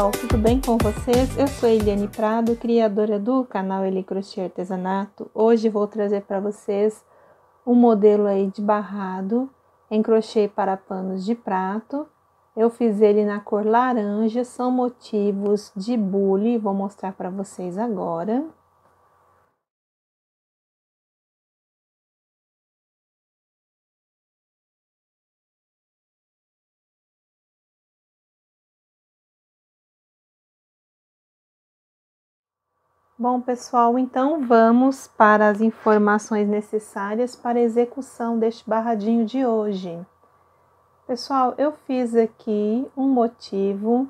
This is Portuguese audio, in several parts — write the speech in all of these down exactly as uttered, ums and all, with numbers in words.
pessoal, tudo bem com vocês? Eu sou Eliane Prado, criadora do canal Eli Crochê Artesanato. Hoje vou trazer para vocês um modelo aí de barrado em crochê para panos de prato. Eu fiz ele na cor laranja, são motivos de bule, vou mostrar para vocês agora. Bom, pessoal, então vamos para as informações necessárias para a execução deste barradinho de hoje. Pessoal, eu fiz aqui um motivo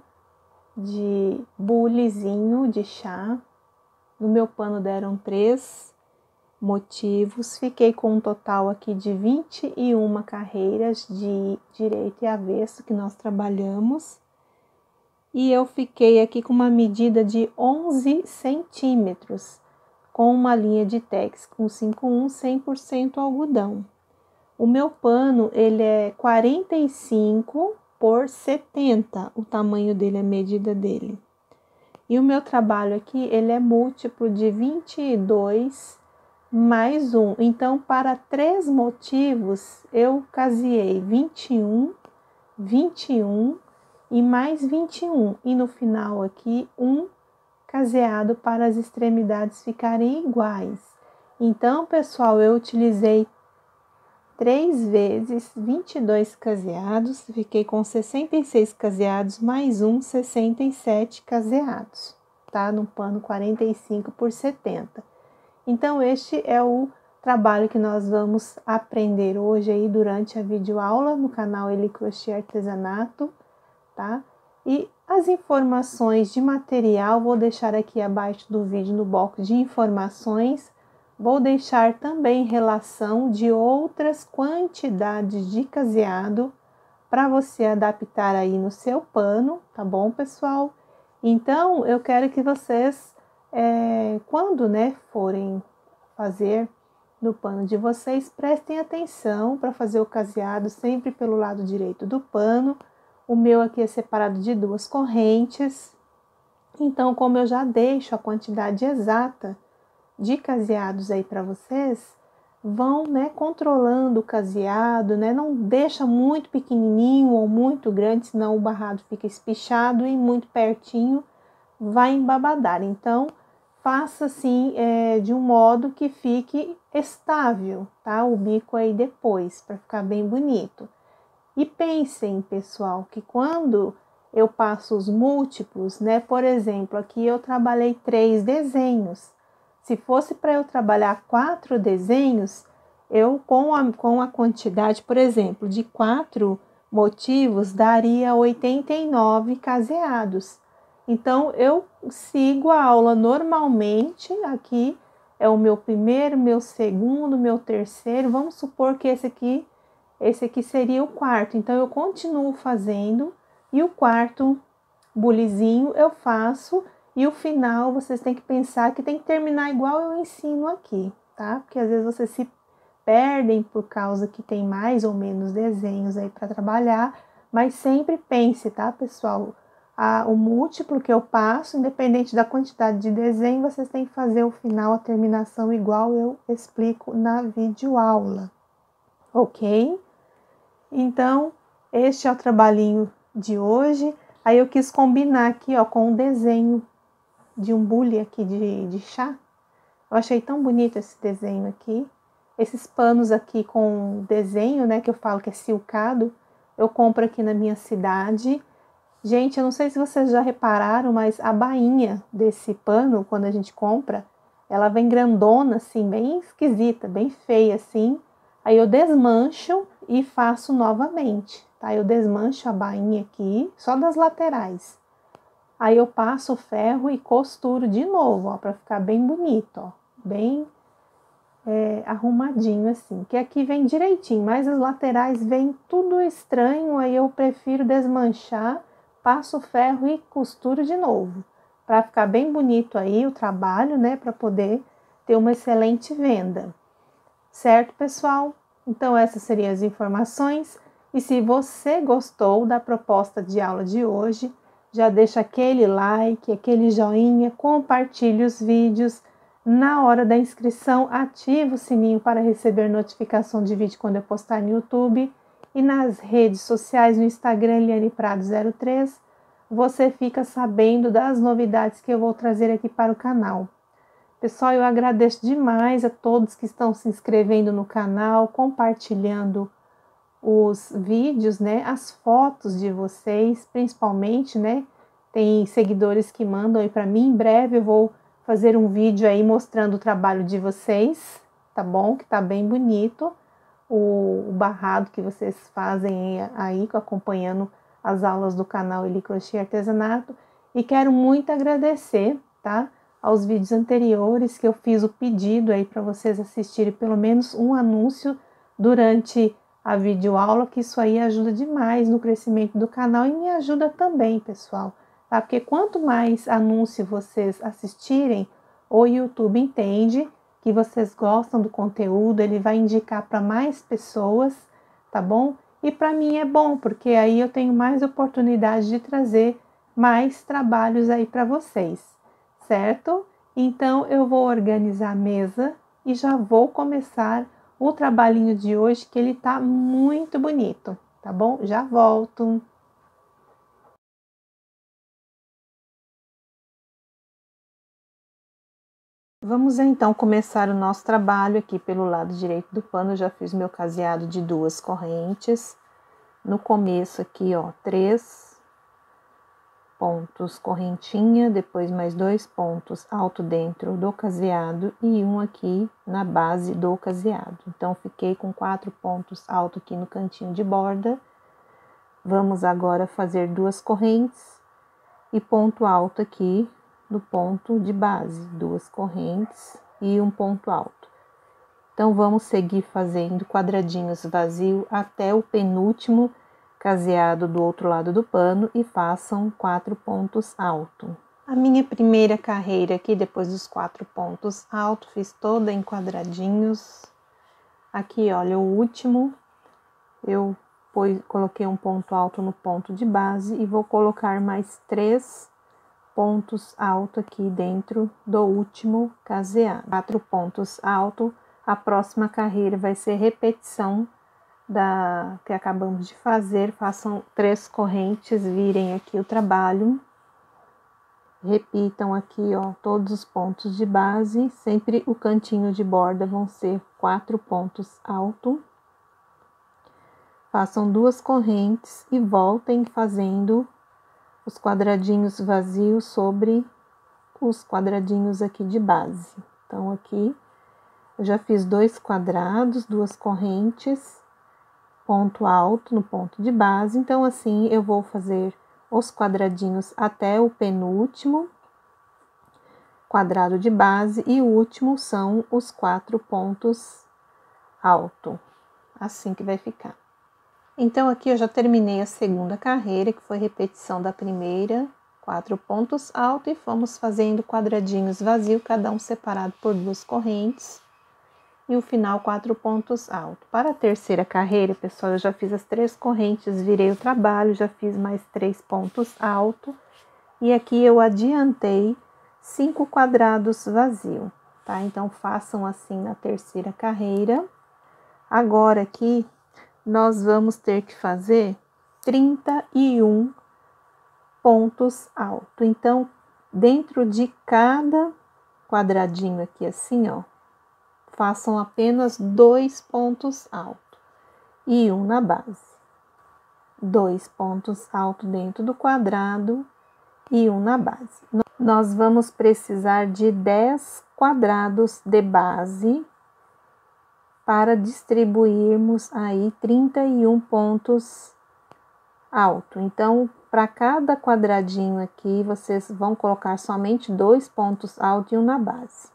de bulezinho de chá. No meu pano deram três motivos. Fiquei com um total aqui de vinte e uma carreiras de direito e avesso que nós trabalhamos. E eu fiquei aqui com uma medida de onze centímetros, com uma linha de tex com cinco um cem por cento algodão. O meu pano, ele é quarenta e cinco por setenta, o tamanho dele, a medida dele. E o meu trabalho aqui, ele é múltiplo de vinte e dois mais um. Então, para três motivos, eu caseei vinte e um, vinte e um e mais vinte e um, e no final aqui um caseado para as extremidades ficarem iguais. Então, pessoal, eu utilizei três vezes vinte e dois caseados, fiquei com sessenta e seis caseados mais um, sessenta e sete caseados, tá? No pano quarenta e cinco por setenta. Então, este é o trabalho que nós vamos aprender hoje aí durante a videoaula no canal Eli Crochê Artesanato. Tá? E as informações de material vou deixar aqui abaixo do vídeo no box de informações. Vou deixar também relação de outras quantidades de caseado para você adaptar aí no seu pano, tá bom, pessoal? Então, eu quero que vocês, é, quando né, forem fazer no pano de vocês, prestem atenção para fazer o caseado sempre pelo lado direito do pano. O meu aqui é separado de duas correntes. Então, como eu já deixo a quantidade exata de caseados aí para vocês, vão, né, controlando o caseado, né? Não deixa muito pequenininho ou muito grande, senão o barrado fica espichado e muito pertinho vai embabadar. Então, faça assim, é, de um modo que fique estável, tá? O bico aí depois, para ficar bem bonito. E pensem, pessoal, que quando eu passo os múltiplos, né? Por exemplo, aqui eu trabalhei três desenhos. Se fosse para eu trabalhar quatro desenhos, eu com a, com a quantidade, por exemplo, de quatro motivos, daria oitenta e nove caseados. Então, eu sigo a aula normalmente. Aqui é o meu primeiro, meu segundo, meu terceiro. Vamos supor que esse aqui... Esse aqui seria o quarto, então eu continuo fazendo e o quarto bulezinho eu faço e o final vocês têm que pensar que tem que terminar igual eu ensino aqui, tá? Porque às vezes vocês se perdem por causa que tem mais ou menos desenhos aí para trabalhar, mas sempre pense, tá, pessoal? A, o múltiplo que eu passo, independente da quantidade de desenho, vocês têm que fazer o final, a terminação igual eu explico na videoaula, ok? Então, este é o trabalhinho de hoje. Aí eu quis combinar aqui, ó, com o desenho de um bule aqui de, de chá. Eu achei tão bonito esse desenho aqui. Esses panos aqui com desenho, né, que eu falo que é silcado, eu compro aqui na minha cidade. Gente, eu não sei se vocês já repararam, mas a bainha desse pano, quando a gente compra, ela vem grandona, assim, bem esquisita, bem feia, assim. Aí eu desmancho e faço novamente, tá? Eu desmancho a bainha aqui, só das laterais. Aí eu passo o ferro e costuro de novo, ó, pra ficar bem bonito, ó. Bem é, arrumadinho assim. Que aqui vem direitinho, mas as laterais vem tudo estranho, aí eu prefiro desmanchar, passo o ferro e costuro de novo. Pra ficar bem bonito aí o trabalho, né? Pra poder ter uma excelente venda. Certo, pessoal? Então, essas seriam as informações. E se você gostou da proposta de aula de hoje, já deixa aquele like, aquele joinha, compartilhe os vídeos. Na hora da inscrição, ativa o sininho para receber notificação de vídeo quando eu postar no YouTube. E nas redes sociais, no Instagram, Eliane Prado zero três, você fica sabendo das novidades que eu vou trazer aqui para o canal. Pessoal, eu agradeço demais a todos que estão se inscrevendo no canal, compartilhando os vídeos, né, as fotos de vocês, principalmente, né, tem seguidores que mandam aí para mim. Em breve eu vou fazer um vídeo aí mostrando o trabalho de vocês, tá bom? Que tá bem bonito o, o barrado que vocês fazem aí, acompanhando as aulas do canal Eli Crochê Artesanato. E quero muito agradecer, tá, aos vídeos anteriores que eu fiz o pedido aí para vocês assistirem pelo menos um anúncio durante a videoaula, que isso aí ajuda demais no crescimento do canal e me ajuda também, pessoal, tá? Porque quanto mais anúncio vocês assistirem, o YouTube entende que vocês gostam do conteúdo, ele vai indicar para mais pessoas, tá bom? E para mim é bom, porque aí eu tenho mais oportunidade de trazer mais trabalhos aí para vocês, certo? Então eu vou organizar a mesa e já vou começar o trabalhinho de hoje, que ele tá muito bonito, tá bom? Já volto. Vamos então começar o nosso trabalho aqui pelo lado direito do pano. Eu já fiz meu caseado de duas correntes. No começo aqui, ó, três pontos correntinha, depois mais dois pontos alto dentro do caseado e um aqui na base do caseado. Então, fiquei com quatro pontos alto aqui no cantinho de borda. Vamos agora fazer duas correntes e ponto alto aqui no ponto de base, duas correntes e um ponto alto. Então, vamos seguir fazendo quadradinhos vazios até o penúltimo caseado do outro lado do pano e façam quatro pontos altos. A minha primeira carreira aqui, depois dos quatro pontos altos, fiz toda em quadradinhos. Aqui, olha, o último, eu pus, coloquei um ponto alto no ponto de base e vou colocar mais três pontos altos aqui dentro do último caseado. Quatro pontos altos, a próxima carreira vai ser repetição da que acabamos de fazer. Façam três correntes, virem aqui o trabalho, repitam aqui, ó, todos os pontos de base, sempre o cantinho de borda vão ser quatro pontos altos. Façam duas correntes e voltem fazendo os quadradinhos vazios sobre os quadradinhos aqui de base. Então, aqui eu já fiz dois quadrados, duas correntes, ponto alto no ponto de base. Então, assim, eu vou fazer os quadradinhos até o penúltimo quadrado de base e o último são os quatro pontos alto. Assim que vai ficar. Então, aqui eu já terminei a segunda carreira, que foi repetição da primeira, quatro pontos alto, e fomos fazendo quadradinhos vazios, cada um separado por duas correntes. E o final, quatro pontos altos. Para a terceira carreira, pessoal, eu já fiz as três correntes, virei o trabalho, já fiz mais três pontos altos. E aqui eu adiantei cinco quadrados vazios, tá? Então, façam assim na terceira carreira. Agora, aqui, nós vamos ter que fazer trinta e um pontos altos. Então, dentro de cada quadradinho aqui, assim, ó, façam apenas dois pontos altos e um na base. Dois pontos altos dentro do quadrado e um na base. Nós vamos precisar de dez quadrados de base para distribuirmos aí trinta e um pontos altos. Então, para cada quadradinho aqui, vocês vão colocar somente dois pontos altos e um na base.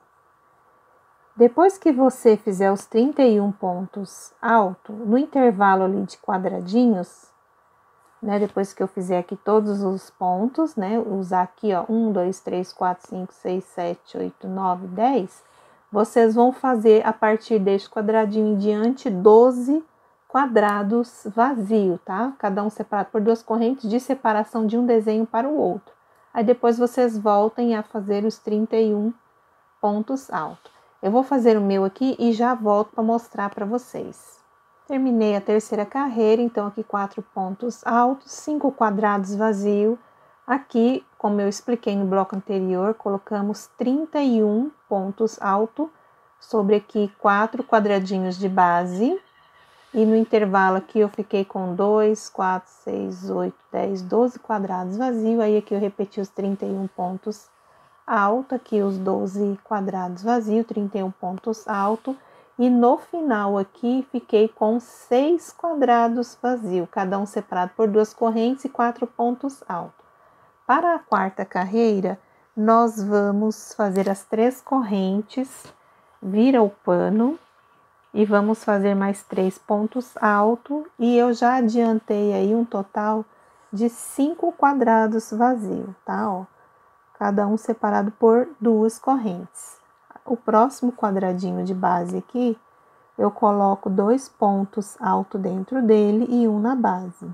Depois que você fizer os trinta e um pontos altos, no intervalo ali de quadradinhos, né, depois que eu fizer aqui todos os pontos, né, usar aqui, ó, um, dois, três, quatro, cinco, seis, sete, oito, nove, dez, vocês vão fazer a partir deste quadradinho em diante doze quadrados vazio, tá? Cada um separado por duas correntes de separação de um desenho para o outro. Aí depois vocês voltem a fazer os trinta e um pontos altos. Eu vou fazer o meu aqui e já volto para mostrar para vocês. Terminei a terceira carreira, então aqui quatro pontos altos, cinco quadrados vazio. Aqui, como eu expliquei no bloco anterior, colocamos trinta e um pontos altos sobre aqui quatro quadradinhos de base. E no intervalo aqui eu fiquei com dois, quatro, seis, oito, dez, doze quadrados vazios. Aí aqui eu repeti os trinta e um pontos altos, aqui os doze quadrados vazios, trinta e um pontos altos. E no final aqui fiquei com seis quadrados vazios, cada um separado por duas correntes e quatro pontos altos. Para a quarta carreira, nós vamos fazer as três correntes, vira o pano. E vamos fazer mais três pontos altos, e eu já adiantei aí um total de cinco quadrados vazios, tá? Ó, cada um separado por duas correntes. O próximo quadradinho de base aqui, eu coloco dois pontos altos dentro dele e um na base.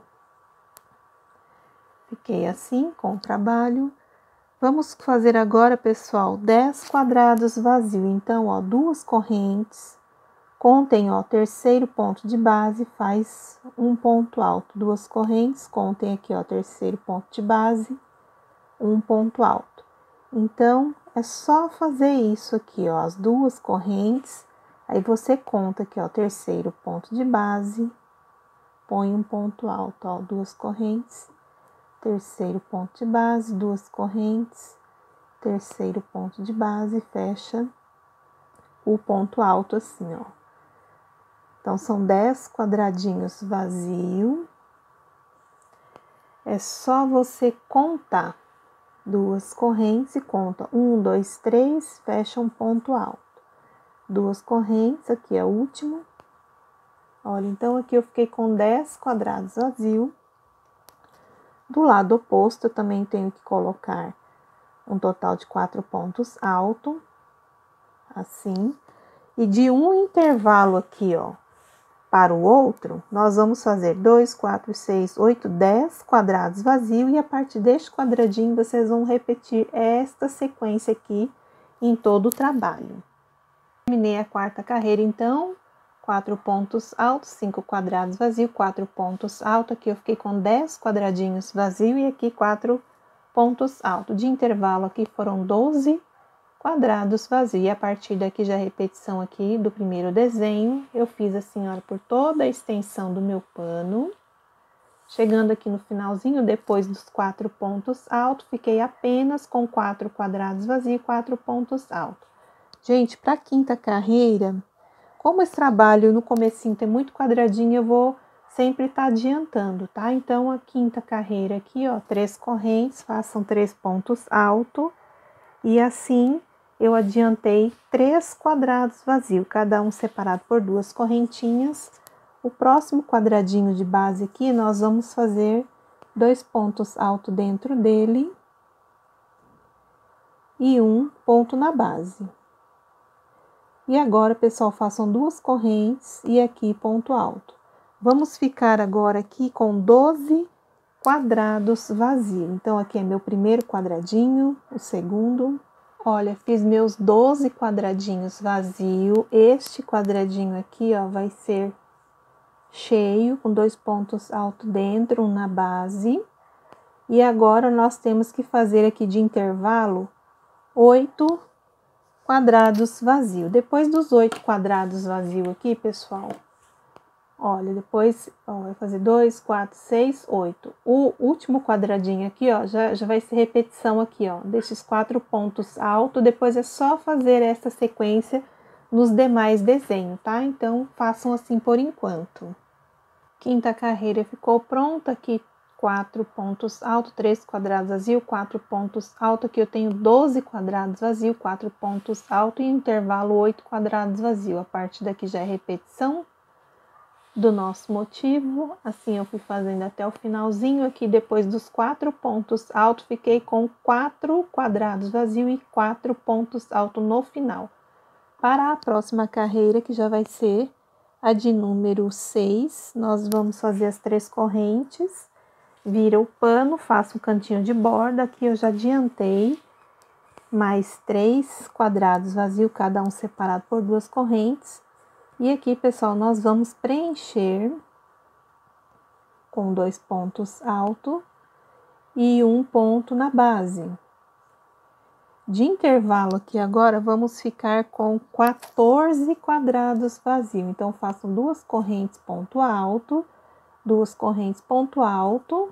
Fiquei assim com o trabalho. Vamos fazer agora, pessoal, dez quadrados vazios. Então, ó, duas correntes. Contem, ó, terceiro ponto de base, faz um ponto alto, duas correntes, contem aqui, ó, terceiro ponto de base, um ponto alto. Então, é só fazer isso aqui, ó, as duas correntes, aí você conta aqui, ó, terceiro ponto de base, põe um ponto alto, ó, duas correntes, terceiro ponto de base, duas correntes, terceiro ponto de base, fecha o ponto alto assim, ó. Então, são dez quadradinhos vazios. É só você contar duas correntes e conta um, dois, três, fecha um ponto alto. Duas correntes, aqui é o último. Olha, então aqui eu fiquei com dez quadrados vazios. Do lado oposto, eu também tenho que colocar um total de quatro pontos altos, assim. E de um intervalo aqui, ó, para o outro, nós vamos fazer dois, quatro, seis, oito, dez quadrados vazios, e a partir deste quadradinho vocês vão repetir esta sequência aqui em todo o trabalho. Terminei a quarta carreira, então, quatro pontos altos, cinco quadrados vazios, quatro pontos altos, aqui eu fiquei com dez quadradinhos vazios e aqui quatro pontos altos. De intervalo aqui foram doze quadrados vazios, e a partir daqui já a repetição aqui do primeiro desenho, eu fiz assim, olha, por toda a extensão do meu pano. Chegando aqui no finalzinho, depois dos quatro pontos altos, fiquei apenas com quatro quadrados vazios e quatro pontos altos. Gente, para a quinta carreira, como esse trabalho no comecinho tem muito quadradinho, eu vou sempre estar tá adiantando, tá? Então, a quinta carreira aqui, ó, três correntes, façam três pontos altos, e assim eu adiantei três quadrados vazios, cada um separado por duas correntinhas. O próximo quadradinho de base aqui, nós vamos fazer dois pontos altos dentro dele e um ponto na base. E agora, pessoal, façam duas correntes e aqui ponto alto. Vamos ficar agora aqui com doze quadrados vazios. Então, aqui é meu primeiro quadradinho, o segundo. Olha, fiz meus doze quadradinhos vazios. Este quadradinho aqui, ó, vai ser cheio, com dois pontos altos dentro, um na base. E agora, nós temos que fazer aqui de intervalo oito quadrados vazios. Depois dos oito quadrados vazios aqui, pessoal, olha, depois, ó, vai fazer dois, quatro, seis, oito. O último quadradinho aqui, ó, já, já vai ser repetição aqui, ó, desses quatro pontos altos. Depois é só fazer essa sequência nos demais desenhos, tá? Então, façam assim por enquanto. Quinta carreira ficou pronta, aqui quatro pontos altos, três quadrados vazios, quatro pontos altos. Aqui eu tenho doze quadrados vazios, quatro pontos altos e intervalo oito quadrados vazios. A partir daqui já é repetição do nosso motivo. Assim eu fui fazendo até o finalzinho. Aqui depois dos quatro pontos altos, fiquei com quatro quadrados vazios e quatro pontos altos no final. Para a próxima carreira, que já vai ser A de número seis, nós vamos fazer as três correntes, vira o pano, faço um cantinho de borda, aqui eu já adiantei mais três quadrados vazios, cada um separado por duas correntes. E aqui, pessoal, nós vamos preencher com dois pontos altos e um ponto na base. De intervalo aqui agora, vamos ficar com quatorze quadrados vazios. Então, faço duas correntes ponto alto, duas correntes ponto alto,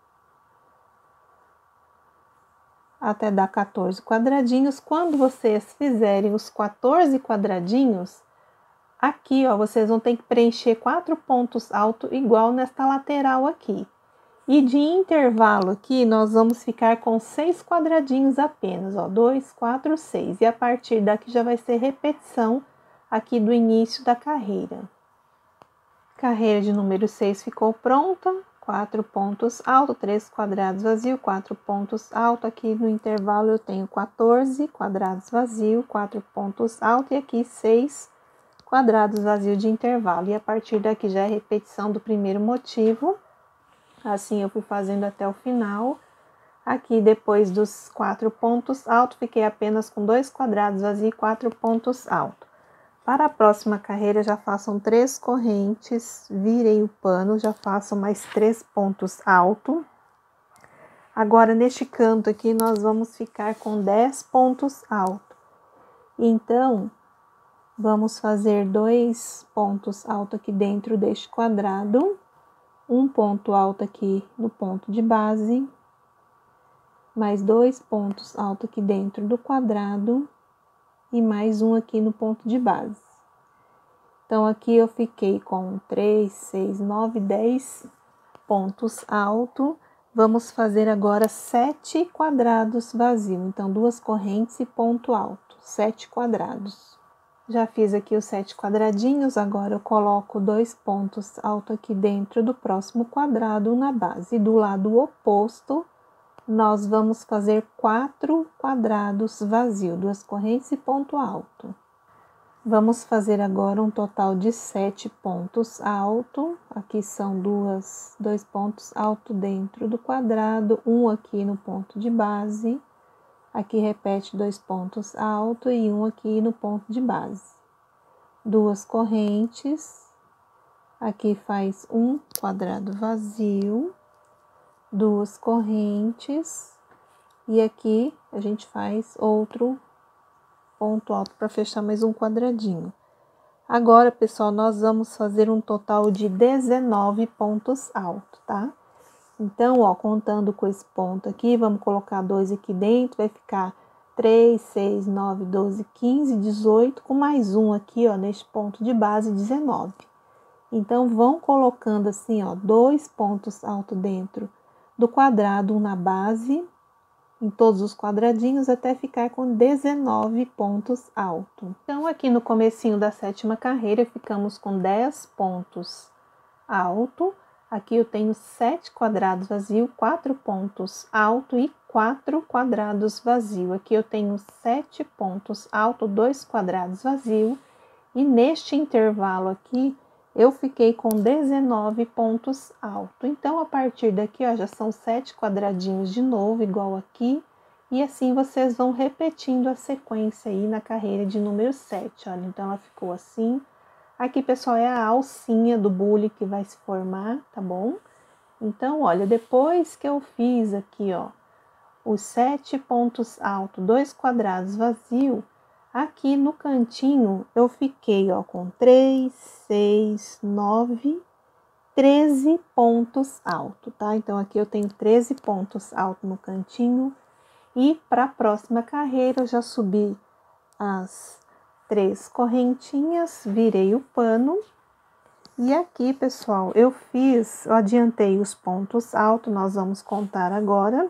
até dar quatorze quadradinhos. Quando vocês fizerem os quatorze quadradinhos, aqui, ó, vocês vão ter que preencher quatro pontos altos igual nesta lateral aqui. E de intervalo aqui, nós vamos ficar com seis quadradinhos apenas, ó, dois, quatro, seis. E a partir daqui já vai ser repetição aqui do início da carreira. Carreira de número seis ficou pronta, quatro pontos altos, três quadrados vazios, quatro pontos altos. Aqui no intervalo eu tenho quatorze quadrados vazios, quatro pontos altos e aqui seis quadrados vazios de intervalo. E a partir daqui já é repetição do primeiro motivo. Assim eu fui fazendo até o final. Aqui depois dos quatro pontos altos, fiquei apenas com dois quadrados vazios e quatro pontos altos. Para a próxima carreira já façam três correntes, virei o pano, já faço mais três pontos altos. Agora neste canto aqui nós vamos ficar com dez pontos altos. Então, vamos fazer dois pontos altos aqui dentro deste quadrado. Um ponto alto aqui no ponto de base, mais dois pontos altos aqui dentro do quadrado e mais um aqui no ponto de base. Então, aqui eu fiquei com três, seis, nove, dez pontos altos. Vamos fazer agora sete quadrados vazios. Então, duas correntes e ponto alto, sete quadrados. Já fiz aqui os sete quadradinhos, agora eu coloco dois pontos altos aqui dentro do próximo quadrado na base. Do lado oposto, nós vamos fazer quatro quadrados vazios, duas correntes e ponto alto. Vamos fazer agora um total de sete pontos altos. Aqui são duas, dois pontos altos dentro do quadrado, um aqui no ponto de base. Aqui repete dois pontos altos e um aqui no ponto de base. Duas correntes. Aqui faz um quadrado vazio. Duas correntes. E aqui a gente faz outro ponto alto para fechar mais um quadradinho. Agora, pessoal, nós vamos fazer um total de dezenove pontos altos, tá? Então, ó, contando com esse ponto aqui, vamos colocar dois aqui dentro, vai ficar três, seis, nove, doze, quinze, dezoito, com mais um aqui, ó, neste ponto de base, dezenove. Então, vão colocando assim, ó, dois pontos altos dentro do quadrado, um na base, em todos os quadradinhos, até ficar com dezenove pontos altos. Então, aqui no comecinho da sétima carreira, ficamos com dez pontos altos. Aqui eu tenho sete quadrados vazios, quatro pontos altos e quatro quadrados vazios. Aqui eu tenho sete pontos altos, dois quadrados vazios. E neste intervalo aqui, eu fiquei com dezenove pontos altos. Então, a partir daqui, ó, já são sete quadradinhos de novo, igual aqui. E assim vocês vão repetindo a sequência aí na carreira de número sete. Olha, então ela ficou assim. Aqui, pessoal, é a alcinha do bule que vai se formar, tá bom? Então, olha, depois que eu fiz aqui, ó, os sete pontos altos, dois quadrados vazios, aqui no cantinho eu fiquei, ó, com três, seis, nove, treze pontos altos, tá? Então, aqui eu tenho treze pontos altos no cantinho. E para a próxima carreira, eu já subi as três correntinhas, virei o pano. E aqui, pessoal, eu fiz, eu adiantei os pontos altos, nós vamos contar agora.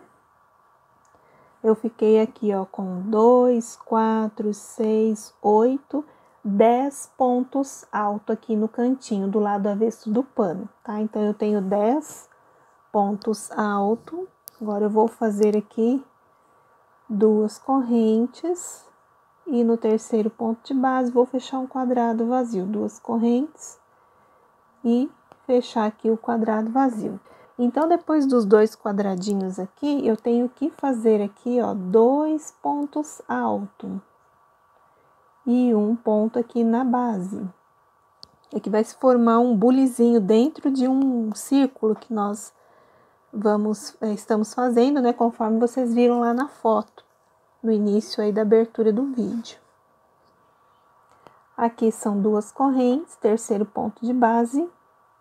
Eu fiquei aqui, ó, com dois, quatro, seis, oito, dez pontos altos aqui no cantinho, do lado avesso do pano, tá? Então, eu tenho dez pontos altos. Agora, eu vou fazer aqui duas correntes e no terceiro ponto de base vou fechar um quadrado vazio, duas correntes e fechar aqui o quadrado vazio. Então, depois dos dois quadradinhos aqui, eu tenho que fazer aqui, ó, dois pontos altos e um ponto aqui na base. Aqui vai se formar um bulizinho dentro de um círculo que nós vamos, estamos fazendo, né, conforme vocês viram lá na foto, no início aí da abertura do vídeo. Aqui são duas correntes, terceiro ponto de base,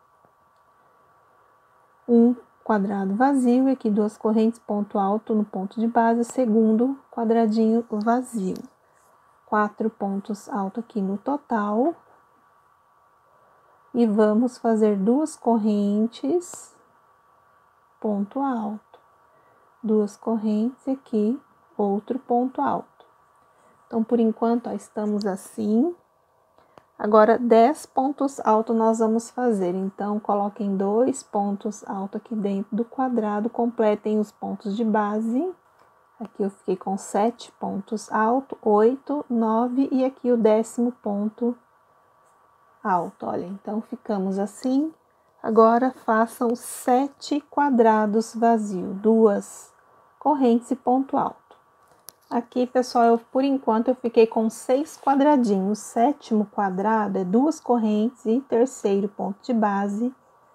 um quadrado vazio, e aqui duas correntes, ponto alto no ponto de base, segundo quadradinho vazio. Quatro pontos altos aqui no total. E vamos fazer duas correntes, ponto alto. Duas correntes aqui, outro ponto alto. Então, por enquanto, ó, estamos assim. Agora, dez pontos altos nós vamos fazer. Então, coloquem dois pontos altos aqui dentro do quadrado, completem os pontos de base. Aqui eu fiquei com sete pontos altos, oito, nove e aqui o décimo ponto alto. Olha, então ficamos assim. Agora, façam sete quadrados vazios, duas correntes e ponto alto. Aqui, pessoal, eu, por enquanto eu fiquei com seis quadradinhos. O sétimo quadrado é duas correntes e terceiro ponto de base.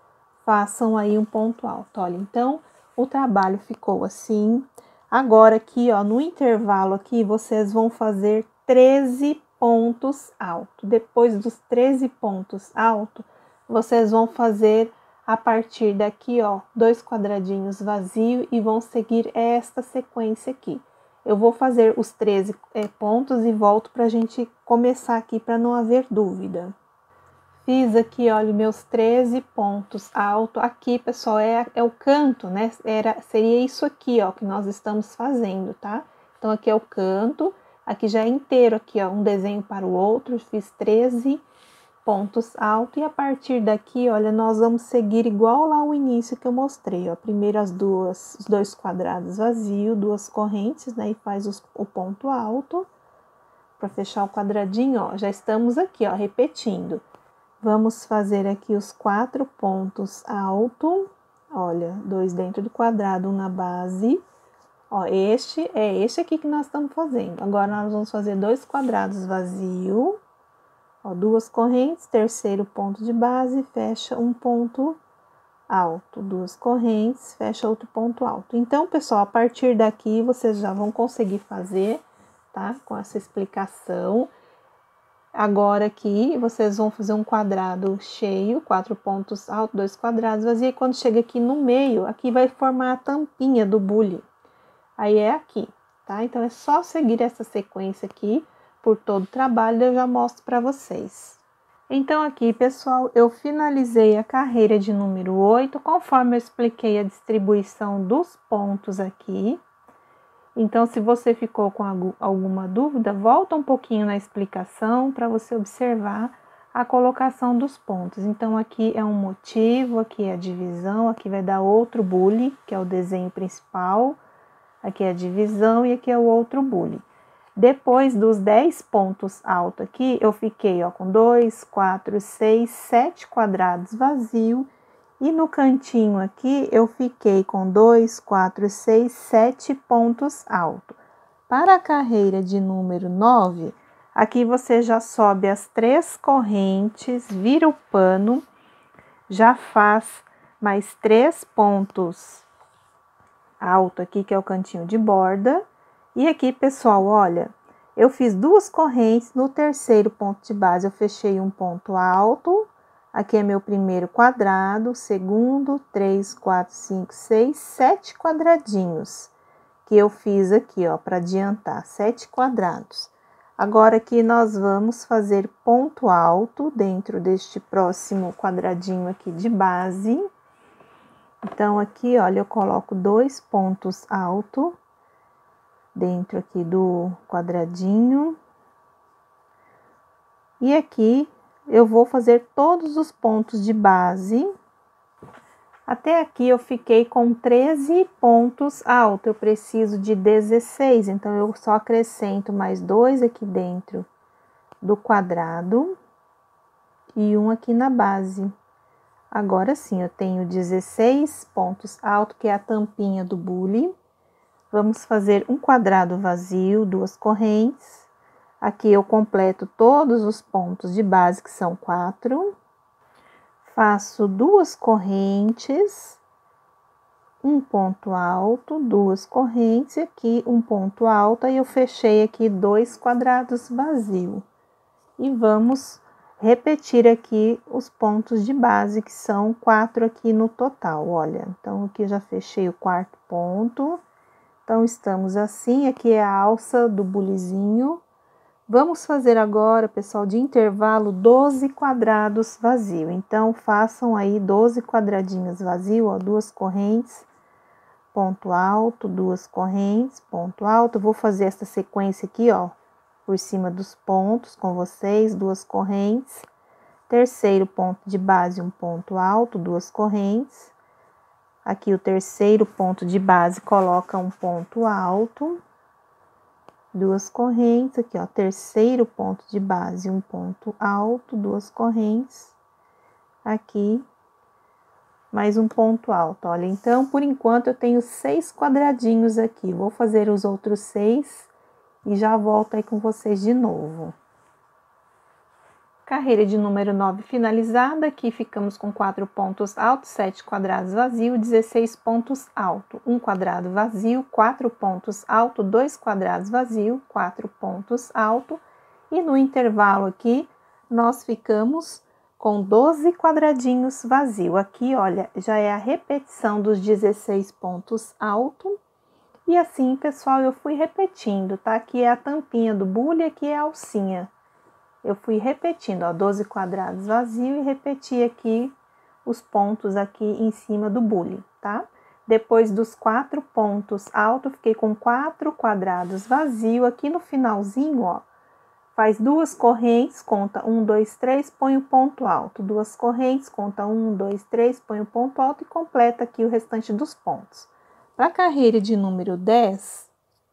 Façam aí um ponto alto. Olha, então, o trabalho ficou assim. Agora, aqui, ó, no intervalo aqui, vocês vão fazer treze pontos altos. Depois dos treze pontos altos, vocês vão fazer a partir daqui, ó, dois quadradinhos vazios e vão seguir esta sequência aqui. Eu vou fazer os treze é, pontos e volto para a gente começar aqui para não haver dúvida. Fiz aqui, olha, meus treze pontos altos. Aqui, pessoal, é, é o canto, né? Era, seria isso aqui, ó, que nós estamos fazendo, tá? Então, aqui é o canto. Aqui já é inteiro, aqui, ó, um desenho para o outro. Fiz treze pontos altos e a partir daqui, olha, nós vamos seguir igual lá o início que eu mostrei, ó. Primeiro as duas, os dois quadrados vazios, duas correntes, né, e faz os, o ponto alto para fechar o quadradinho, ó. Já estamos aqui, ó, repetindo. Vamos fazer aqui os quatro pontos altos, olha, dois dentro do quadrado, um na base. Ó, este é este aqui que nós estamos fazendo. Agora nós vamos fazer dois quadrados vazios. Ó, duas correntes, terceiro ponto de base, fecha um ponto alto. Duas correntes, fecha outro ponto alto. Então, pessoal, a partir daqui vocês já vão conseguir fazer, tá? Com essa explicação. Agora aqui, vocês vão fazer um quadrado cheio, quatro pontos altos, dois quadrados vazios. E quando chega aqui no meio, aqui vai formar a tampinha do bule. Aí é aqui, tá? Então, é só seguir essa sequência aqui. Por todo o trabalho, eu já mostro para vocês. Então, aqui, pessoal, eu finalizei a carreira de número oito, conforme eu expliquei a distribuição dos pontos aqui. Então, se você ficou com alguma dúvida, volta um pouquinho na explicação para você observar a colocação dos pontos. Então, aqui é um motivo, aqui é a divisão, aqui vai dar outro bule, que é o desenho principal, aqui é a divisão e aqui é o outro bule. Depois dos dez pontos altos aqui, eu fiquei, ó, com dois, quatro, seis, sete quadrados vazios. E no cantinho aqui, eu fiquei com dois, quatro, seis, sete pontos altos. Para a carreira de número nove, aqui você já sobe as três correntes, vira o pano, já faz mais três pontos altos aqui, que é o cantinho de borda. E aqui, pessoal, olha, eu fiz duas correntes, no terceiro ponto de base eu fechei um ponto alto, aqui é meu primeiro quadrado, segundo, três, quatro, cinco, seis, sete quadradinhos, que eu fiz aqui, ó, para adiantar, sete quadrados. Agora aqui nós vamos fazer ponto alto dentro deste próximo quadradinho aqui de base. Então, aqui, olha, eu coloco dois pontos altos dentro aqui do quadradinho. E aqui eu vou fazer todos os pontos de base Até aqui eu fiquei com treze pontos altos, eu preciso de dezesseis, então eu só acrescento mais dois aqui dentro do quadrado e um aqui na base. Agora sim, eu tenho dezesseis pontos altos, que é a tampinha do bule. Vamos fazer um quadrado vazio, duas correntes. Aqui eu completo todos os pontos de base, que são quatro. Faço duas correntes, um ponto alto, duas correntes, e aqui um ponto alto, e eu fechei aqui dois quadrados vazios. E vamos repetir aqui os pontos de base, que são quatro aqui no total, olha. Então, aqui já fechei o quarto ponto. Então, estamos assim, aqui é a alça do bulizinho. Vamos fazer agora, pessoal, de intervalo, doze quadrados vazios. Então, façam aí doze quadradinhos vazios, ó, duas correntes, ponto alto, duas correntes, ponto alto. Eu vou fazer essa sequência aqui, ó, por cima dos pontos com vocês, duas correntes. Terceiro ponto de base, um ponto alto, duas correntes. Aqui o terceiro ponto de base coloca um ponto alto. Duas correntes, aqui ó, terceiro ponto de base, um ponto alto, duas correntes, aqui, mais um ponto alto, olha. Então, por enquanto, eu tenho seis quadradinhos aqui, vou fazer os outros seis e já volto aí com vocês de novo. Carreira de número nove finalizada, aqui ficamos com quatro pontos altos, sete quadrados vazios, dezesseis pontos altos, um quadrado vazio, quatro pontos altos, dois quadrados vazios, quatro pontos altos, e no intervalo aqui, nós ficamos com doze quadradinhos vazios. Aqui, olha, já é a repetição dos dezesseis pontos altos, e assim, pessoal, eu fui repetindo, tá? Aqui é a tampinha do bule, aqui é a alcinha. Eu fui repetindo, ó, doze quadrados vazios e repeti aqui os pontos aqui em cima do bule, tá? Depois dos quatro pontos altos, fiquei com quatro quadrados vazios. Aqui no finalzinho, ó, faz duas correntes, conta um, dois, três, põe o ponto alto. Duas correntes, conta um, dois, três, põe o ponto alto e completa aqui o restante dos pontos. Para a carreira de número dez,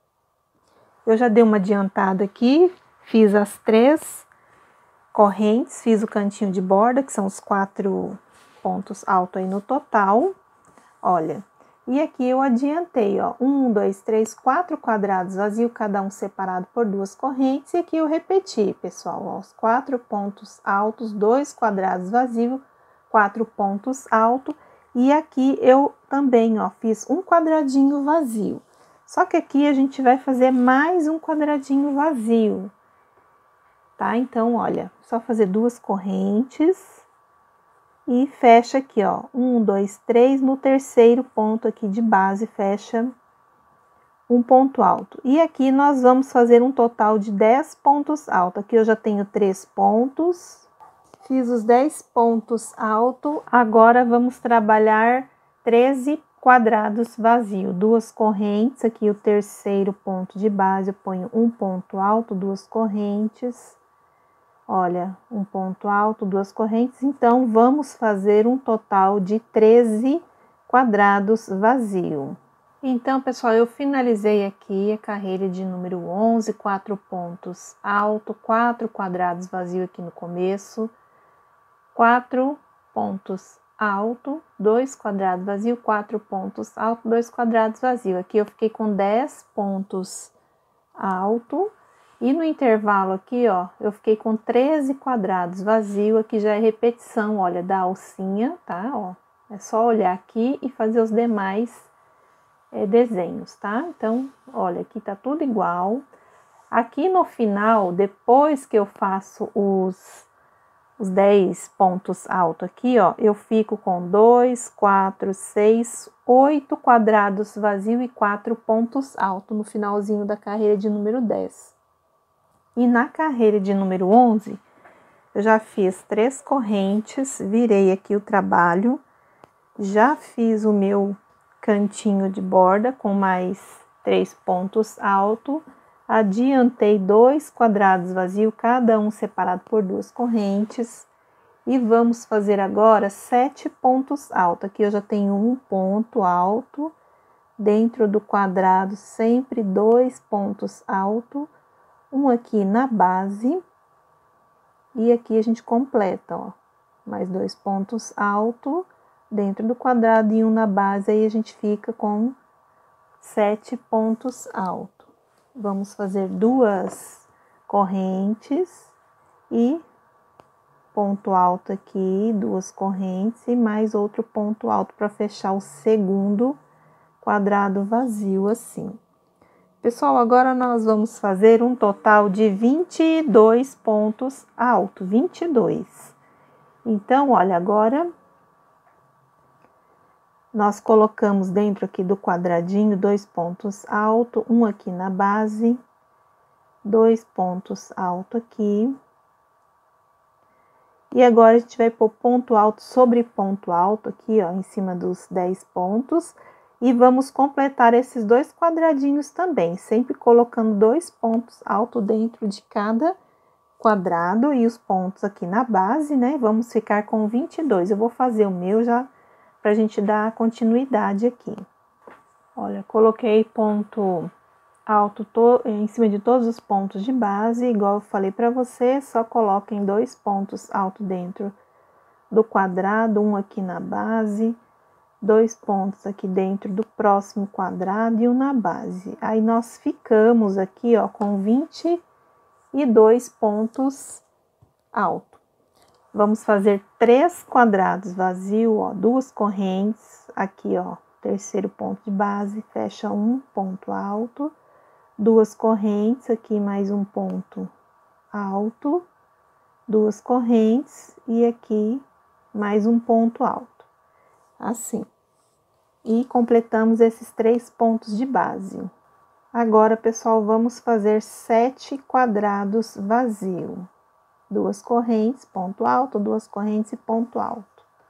eu já dei uma adiantada aqui, fiz as três correntes, fiz o cantinho de borda, que são os quatro pontos altos aí no total, olha. E aqui eu adiantei, ó, um, dois, três, quatro quadrados vazios, cada um separado por duas correntes, e aqui eu repeti, pessoal, ó, os quatro pontos altos, dois quadrados vazios, quatro pontos altos, e aqui eu também, ó, fiz um quadradinho vazio. Só que aqui a gente vai fazer mais um quadradinho vazio. Tá? Então, olha, só fazer duas correntes e fecha aqui, ó, um, dois, três, no terceiro ponto aqui de base, fecha um ponto alto. E aqui nós vamos fazer um total de dez pontos altos. Aqui eu já tenho três pontos, fiz os dez pontos altos, agora vamos trabalhar treze quadrados vazios, duas correntes, aqui o terceiro ponto de base, eu ponho um ponto alto, duas correntes. Olha, um ponto alto, duas correntes, então vamos fazer um total de treze quadrados vazios. Então, pessoal, eu finalizei aqui a carreira de número onze, quatro pontos alto, quatro quadrados vazios aqui no começo, quatro pontos alto, dois quadrados vazios, quatro pontos alto, dois quadrados vazios. Aqui eu fiquei com dez pontos alto. E no intervalo aqui, ó, eu fiquei com treze quadrados vazios, aqui já é repetição, olha, da alcinha, tá? Ó, é só olhar aqui e fazer os demais é, desenhos, tá? Então, olha, aqui tá tudo igual. Aqui no final, depois que eu faço os, os dez pontos altos aqui, ó, eu fico com dois, quatro, seis, oito quadrados vazios e quatro pontos altos no finalzinho da carreira de número dez. E na carreira de número onze, eu já fiz três correntes, virei aqui o trabalho, já fiz o meu cantinho de borda com mais três pontos altos, adiantei dois quadrados vazios, cada um separado por duas correntes, E vamos fazer agora sete pontos altos. Aqui eu já tenho um ponto alto, dentro do quadrado sempre dois pontos altos, um aqui na base, e aqui a gente completa, ó, mais dois pontos altos dentro do quadrado e um na base, aí a gente fica com sete pontos altos. Vamos fazer duas correntes e ponto alto aqui, duas correntes e mais outro ponto alto para fechar o segundo quadrado vazio assim. Pessoal, agora nós vamos fazer um total de vinte e dois pontos altos, vinte e dois. Então, olha, agora nós colocamos dentro aqui do quadradinho dois pontos altos, um aqui na base, dois pontos altos aqui. E agora a gente vai pôr ponto alto sobre ponto alto aqui, ó, em cima dos dez pontos. E vamos completar esses dois quadradinhos também, sempre colocando dois pontos altos dentro de cada quadrado e os pontos aqui na base, né? Vamos ficar com vinte e dois. Eu vou fazer o meu já pra gente dar continuidade aqui. Olha, coloquei ponto alto em cima de todos os pontos de base, igual eu falei para você, só coloquem dois pontos altos dentro do quadrado, um aqui na base, dois pontos aqui dentro do próximo quadrado e um na base. Aí nós ficamos aqui, ó, com vinte e dois pontos altos. Vamos fazer três quadrados vazios, ó, duas correntes, aqui, ó, terceiro ponto de base, fecha um ponto alto, duas correntes, aqui mais um ponto alto, duas correntes e aqui mais um ponto alto, assim. E completamos esses três pontos de base. Agora, pessoal, vamos fazer sete quadrados vazios. Duas correntes, ponto alto, duas correntes e ponto alto.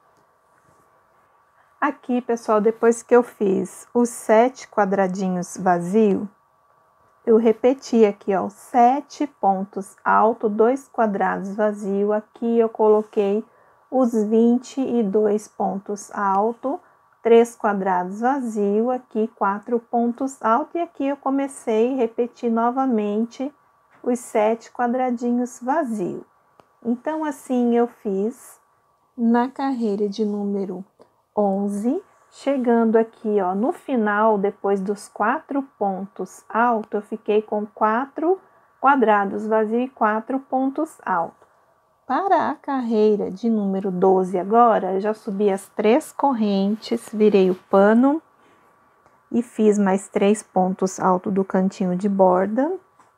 Aqui, pessoal, depois que eu fiz os sete quadradinhos vazios, eu repeti aqui, ó, sete pontos altos, dois quadrados vazios. Aqui eu coloquei os vinte e dois pontos altos, três quadrados vazios, aqui quatro pontos altos, e aqui eu comecei a repetir novamente os sete quadradinhos vazios. Então, assim eu fiz na carreira de número onze. Chegando aqui, ó, no final, depois dos quatro pontos altos, eu fiquei com quatro quadrados vazios e quatro pontos altos. Para a carreira de número doze agora, eu já subi as três correntes, virei o pano e fiz mais três pontos altos do cantinho de borda.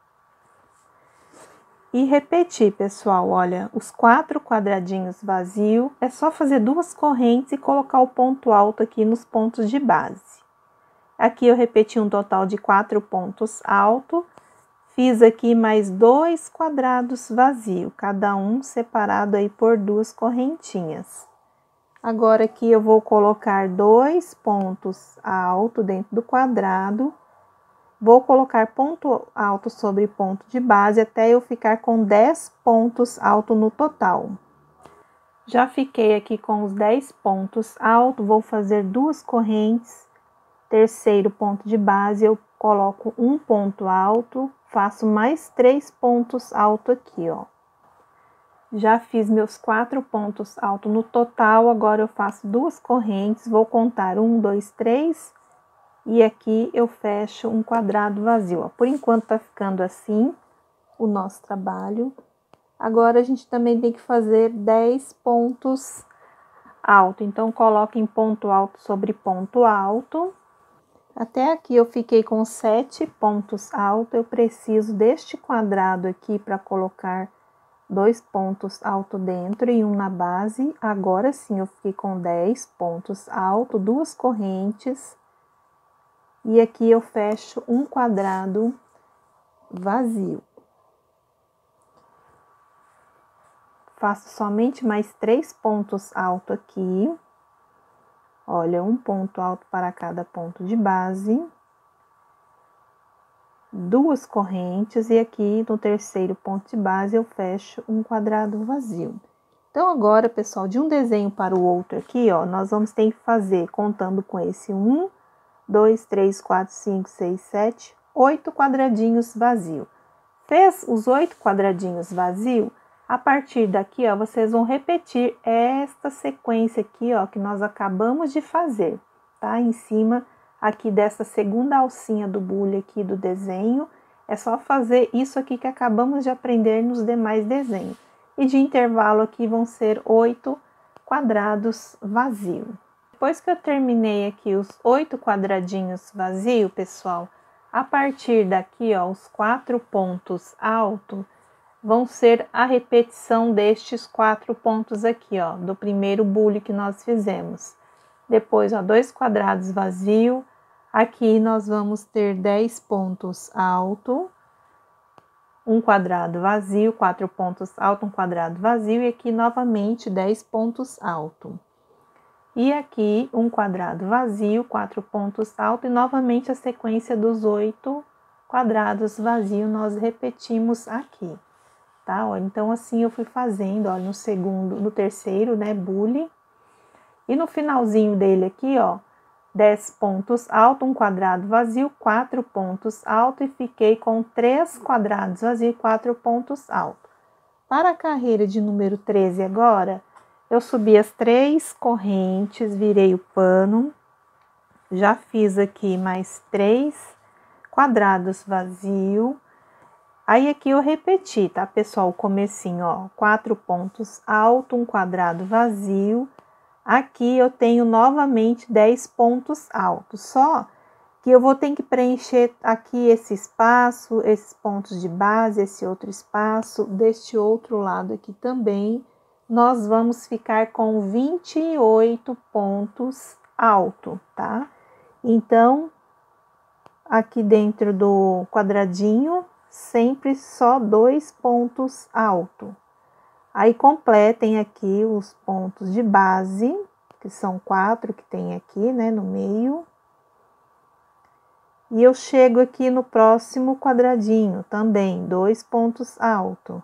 E repeti, pessoal, olha, os quatro quadradinhos vazios, é só fazer duas correntes e colocar o ponto alto aqui nos pontos de base. Aqui eu repeti um total de quatro pontos altos, fiz aqui mais dois quadrados vazios, cada um separado aí por duas correntinhas. Agora aqui eu vou colocar dois pontos altos dentro do quadrado. Vou colocar ponto alto sobre ponto de base até eu ficar com dez pontos altos no total. Já fiquei aqui com os dez pontos altos, vou fazer duas correntes, terceiro ponto de base, eu coloco um ponto alto, faço mais três pontos altos aqui, ó. Já fiz meus quatro pontos altos no total, agora eu faço duas correntes, vou contar um, dois, três... E aqui eu fecho um quadrado vazio, ó. Por enquanto tá ficando assim o nosso trabalho. Agora a gente também tem que fazer dez pontos altos. Então, coloquem ponto alto sobre ponto alto. Até aqui eu fiquei com sete pontos altos. Eu preciso deste quadrado aqui para colocar dois pontos altos dentro e um na base. Agora sim eu fiquei com dez pontos altos, duas correntes. E aqui eu fecho um quadrado vazio. Faço somente mais três pontos altos aqui. Olha, um ponto alto para cada ponto de base. Duas correntes e aqui no terceiro ponto de base eu fecho um quadrado vazio. Então, agora, pessoal, de um desenho para o outro aqui, ó, nós vamos ter que fazer, contando com esse um, dois, três, quatro, cinco, seis, sete, oito quadradinhos vazio. Fez os oito quadradinhos vazio, a partir daqui, ó, vocês vão repetir esta sequência aqui, ó, que nós acabamos de fazer, tá? Em cima aqui dessa segunda alcinha do bule aqui do desenho, é só fazer isso aqui que acabamos de aprender nos demais desenhos. E de intervalo aqui vão ser oito quadrados vazios. Depois que eu terminei aqui os oito quadradinhos vazios, pessoal, a partir daqui, ó, os quatro pontos altos vão ser a repetição destes quatro pontos aqui, ó, do primeiro bule que nós fizemos. Depois, ó, dois quadrados vazios. Aqui nós vamos ter dez pontos altos. Um quadrado vazio, quatro pontos altos, um quadrado vazio, e aqui novamente dez pontos altos. E aqui um quadrado vazio, quatro pontos altos, e novamente a sequência dos oito quadrados vazios nós repetimos aqui, tá? Ó, então, assim eu fui fazendo, ó, no segundo, no terceiro, né, bule. E no finalzinho dele aqui, ó, dez pontos altos, um quadrado vazio, quatro pontos altos, e fiquei com três quadrados vazios e quatro pontos altos. Para a carreira de número treze agora, eu subi as três correntes, virei o pano, já fiz aqui mais três quadrados vazios. Aí aqui eu repeti, tá, pessoal, o comecinho, ó, quatro pontos altos, um quadrado vazio. Aqui eu tenho novamente dez pontos altos, só que eu vou ter que preencher aqui esse espaço, esses pontos de base, esse outro espaço, deste outro lado aqui também, nós vamos ficar com vinte e oito pontos altos, tá? Então, aqui dentro do quadradinho, sempre só dois pontos altos. Aí, completem aqui os pontos de base, que são quatro que tem aqui, né, no meio. E eu chego aqui no próximo quadradinho, também, dois pontos altos.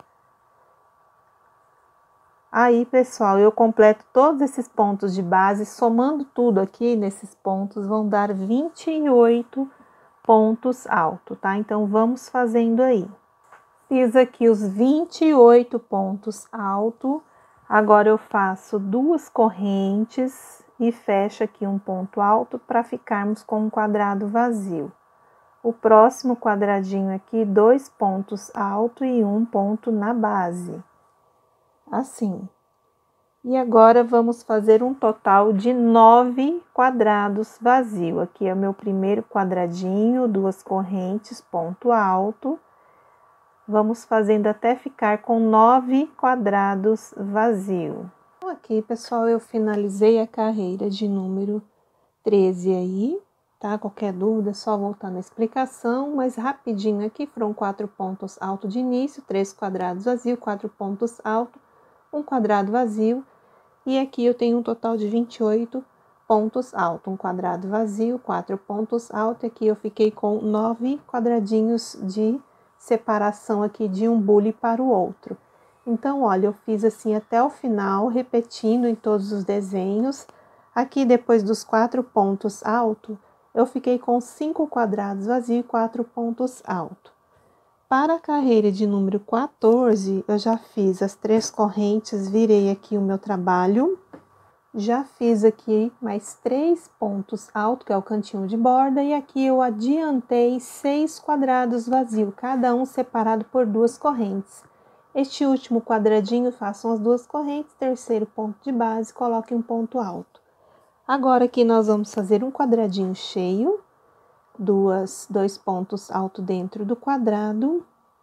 Aí, pessoal, eu completo todos esses pontos de base, somando tudo aqui nesses pontos, vão dar vinte e oito pontos altos, tá? Então, vamos fazendo aí. Fiz aqui os vinte e oito pontos altos, agora eu faço duas correntes e fecho aqui um ponto alto para ficarmos com um quadrado vazio. O próximo quadradinho aqui, dois pontos altos e um ponto na base, assim. E agora vamos fazer um total de nove quadrados vazios. Aqui é o meu primeiro quadradinho, duas correntes, ponto alto. Vamos fazendo até ficar com nove quadrados vazios. Então, aqui, pessoal, eu finalizei a carreira de número treze aí, tá? Qualquer dúvida, é só voltar na explicação, mas rapidinho aqui, foram quatro pontos altos de início, três quadrados vazios, quatro pontos altos, um quadrado vazio, e aqui eu tenho um total de vinte e oito pontos altos, um quadrado vazio, quatro pontos altos, e aqui eu fiquei com nove quadradinhos de separação aqui de um bule para o outro. Então, olha, eu fiz assim até o final, repetindo em todos os desenhos. Aqui, depois dos quatro pontos altos, eu fiquei com cinco quadrados vazios e quatro pontos altos. Para a carreira de número quatorze, eu já fiz as três correntes, virei aqui o meu trabalho. Já fiz aqui mais três pontos altos, que é o cantinho de borda, e aqui eu adiantei seis quadrados vazios, cada um separado por duas correntes. Este último quadradinho, façam as duas correntes, terceiro ponto de base, coloque um ponto alto. Agora aqui nós vamos fazer um quadradinho cheio, duas, dois pontos altos dentro do quadrado,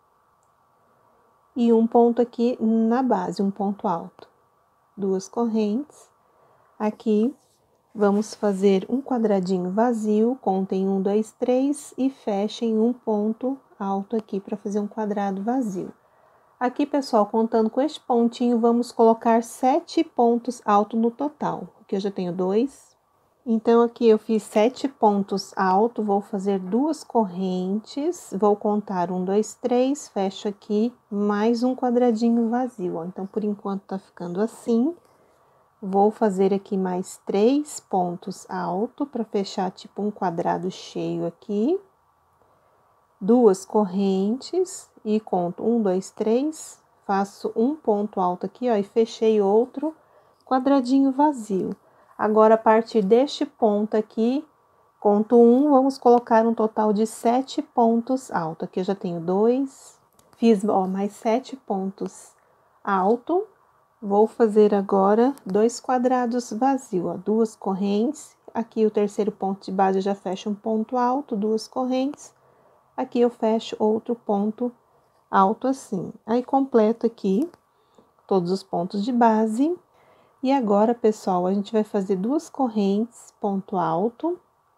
e um ponto aqui na base, um ponto alto. Duas correntes. Aqui, vamos fazer um quadradinho vazio, contem um, dois, três e fechem um ponto alto aqui para fazer um quadrado vazio. Aqui, pessoal, contando com este pontinho, vamos colocar sete pontos altos no total. Aqui eu já tenho dois, Então, aqui eu fiz sete pontos altos, vou fazer duas correntes, vou contar um, dois, três, fecho aqui, mais um quadradinho vazio, ó. Então, por enquanto, tá ficando assim. Vou fazer aqui mais três pontos altos, para fechar, tipo, um quadrado cheio aqui. Duas correntes, e conto um, dois, três, faço um ponto alto aqui, ó, e fechei outro quadradinho vazio. Agora, a partir deste ponto aqui, conto um, vamos colocar um total de sete pontos altos. Aqui eu já tenho dois, fiz, ó, mais sete pontos altos. Vou fazer agora dois quadrados vazios, ó, duas correntes. Aqui o terceiro ponto de base eu já fecho um ponto alto, duas correntes. Aqui eu fecho outro ponto alto assim. Aí, completo aqui todos os pontos de base. E agora, pessoal, a gente vai fazer duas correntes, ponto alto,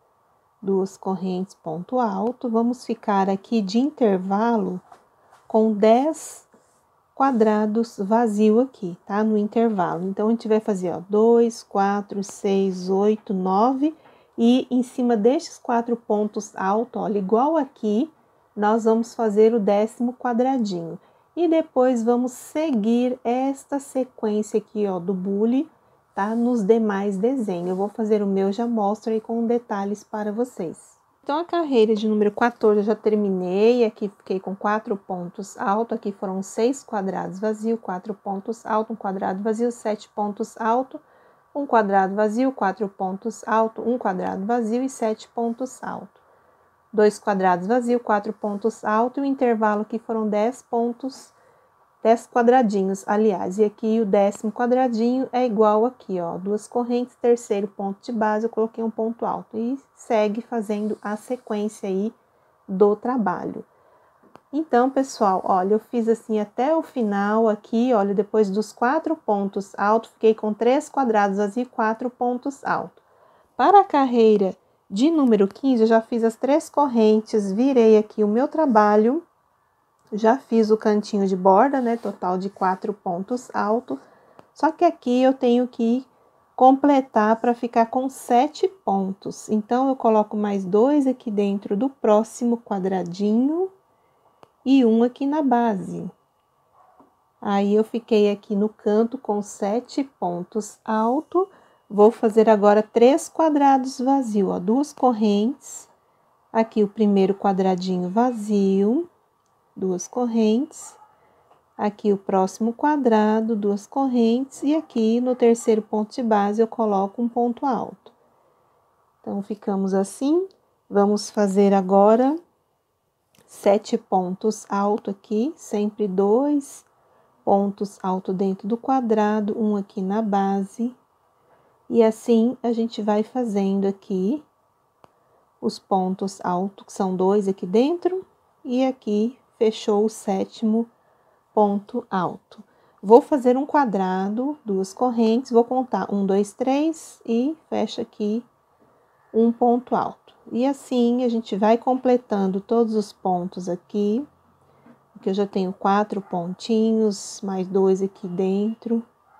duas correntes, ponto alto. Vamos ficar aqui de intervalo com dez quadrados vazio aqui, tá? No intervalo. Então, a gente vai fazer, ó, dois, quatro, seis, oito, nove. E em cima destes quatro pontos altos, olha, igual aqui, nós vamos fazer o décimo quadradinho. E depois vamos seguir esta sequência aqui, ó, do bule, tá? Nos demais desenhos. Eu vou fazer o meu, já mostro aí com detalhes para vocês. Então, a carreira de número quatorze eu já terminei, aqui fiquei com quatro pontos altos, aqui foram seis quadrados vazios, quatro pontos altos, um quadrado vazio, sete pontos altos, um quadrado vazio, quatro pontos altos, um quadrado vazio e sete pontos altos. Dois quadrados vazios, quatro pontos altos, e o intervalo aqui foram dez pontos, dez quadradinhos, aliás. E aqui o décimo quadradinho é igual aqui, ó, duas correntes, terceiro ponto de base, eu coloquei um ponto alto. E segue fazendo a sequência aí do trabalho. Então, pessoal, olha, eu fiz assim até o final aqui, olha, depois dos quatro pontos altos, fiquei com três quadrados vazios e quatro pontos altos. Para a carreira de número quinze, eu já fiz as três correntes, virei aqui o meu trabalho, já fiz o cantinho de borda, né, total de quatro pontos altos, só que aqui eu tenho que completar para ficar com sete pontos. Então, eu coloco mais dois aqui dentro do próximo quadradinho e um aqui na base. Aí, eu fiquei aqui no canto com sete pontos altos. Vou fazer agora três quadrados vazios, ó, duas correntes. Aqui o primeiro quadradinho vazio, duas correntes. Aqui o próximo quadrado, duas correntes. E aqui no terceiro ponto de base eu coloco um ponto alto. Então, ficamos assim. Vamos fazer agora sete pontos altos aqui, sempre dois pontos altos dentro do quadrado, um aqui na base. E assim, a gente vai fazendo aqui os pontos altos, que são dois aqui dentro, e aqui fechou o sétimo ponto alto. Vou fazer um quadrado, duas correntes, vou contar um, dois, três e fecha aqui um ponto alto. E assim, a gente vai completando todos os pontos aqui, aqui eu já tenho quatro pontinhos, mais dois aqui dentro,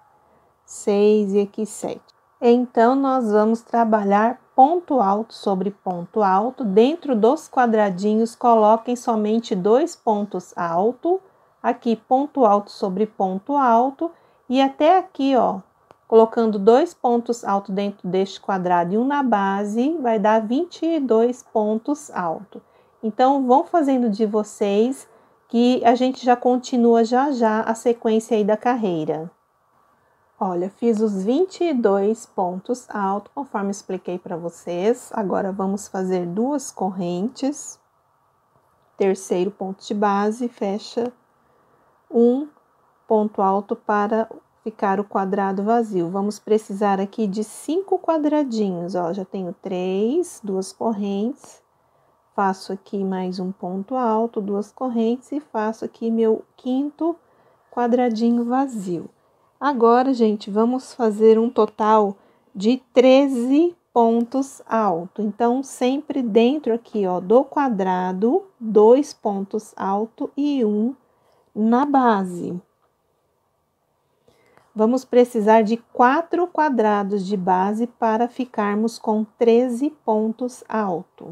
seis e aqui sete. Então, nós vamos trabalhar ponto alto sobre ponto alto. Dentro dos quadradinhos, coloquem somente dois pontos altos. Aqui, ponto alto sobre ponto alto. E até aqui, ó, colocando dois pontos altos dentro deste quadrado e um na base, vai dar vinte e dois pontos altos. Então, vão fazendo de vocês, que a gente já continua já já a sequência aí da carreira. Olha, fiz os vinte e dois pontos altos, conforme expliquei para vocês. Agora, vamos fazer duas correntes. Terceiro ponto de base, fecha um ponto alto para ficar o quadrado vazio. Vamos precisar aqui de cinco quadradinhos, ó. Já tenho três, duas correntes. Faço aqui mais um ponto alto, duas correntes e faço aqui meu quinto quadradinho vazio. Agora, gente, vamos fazer um total de treze pontos altos. Então, sempre dentro aqui, ó, do quadrado, dois pontos altos e um na base. vamos precisar de quatro quadrados de base para ficarmos com treze pontos altos.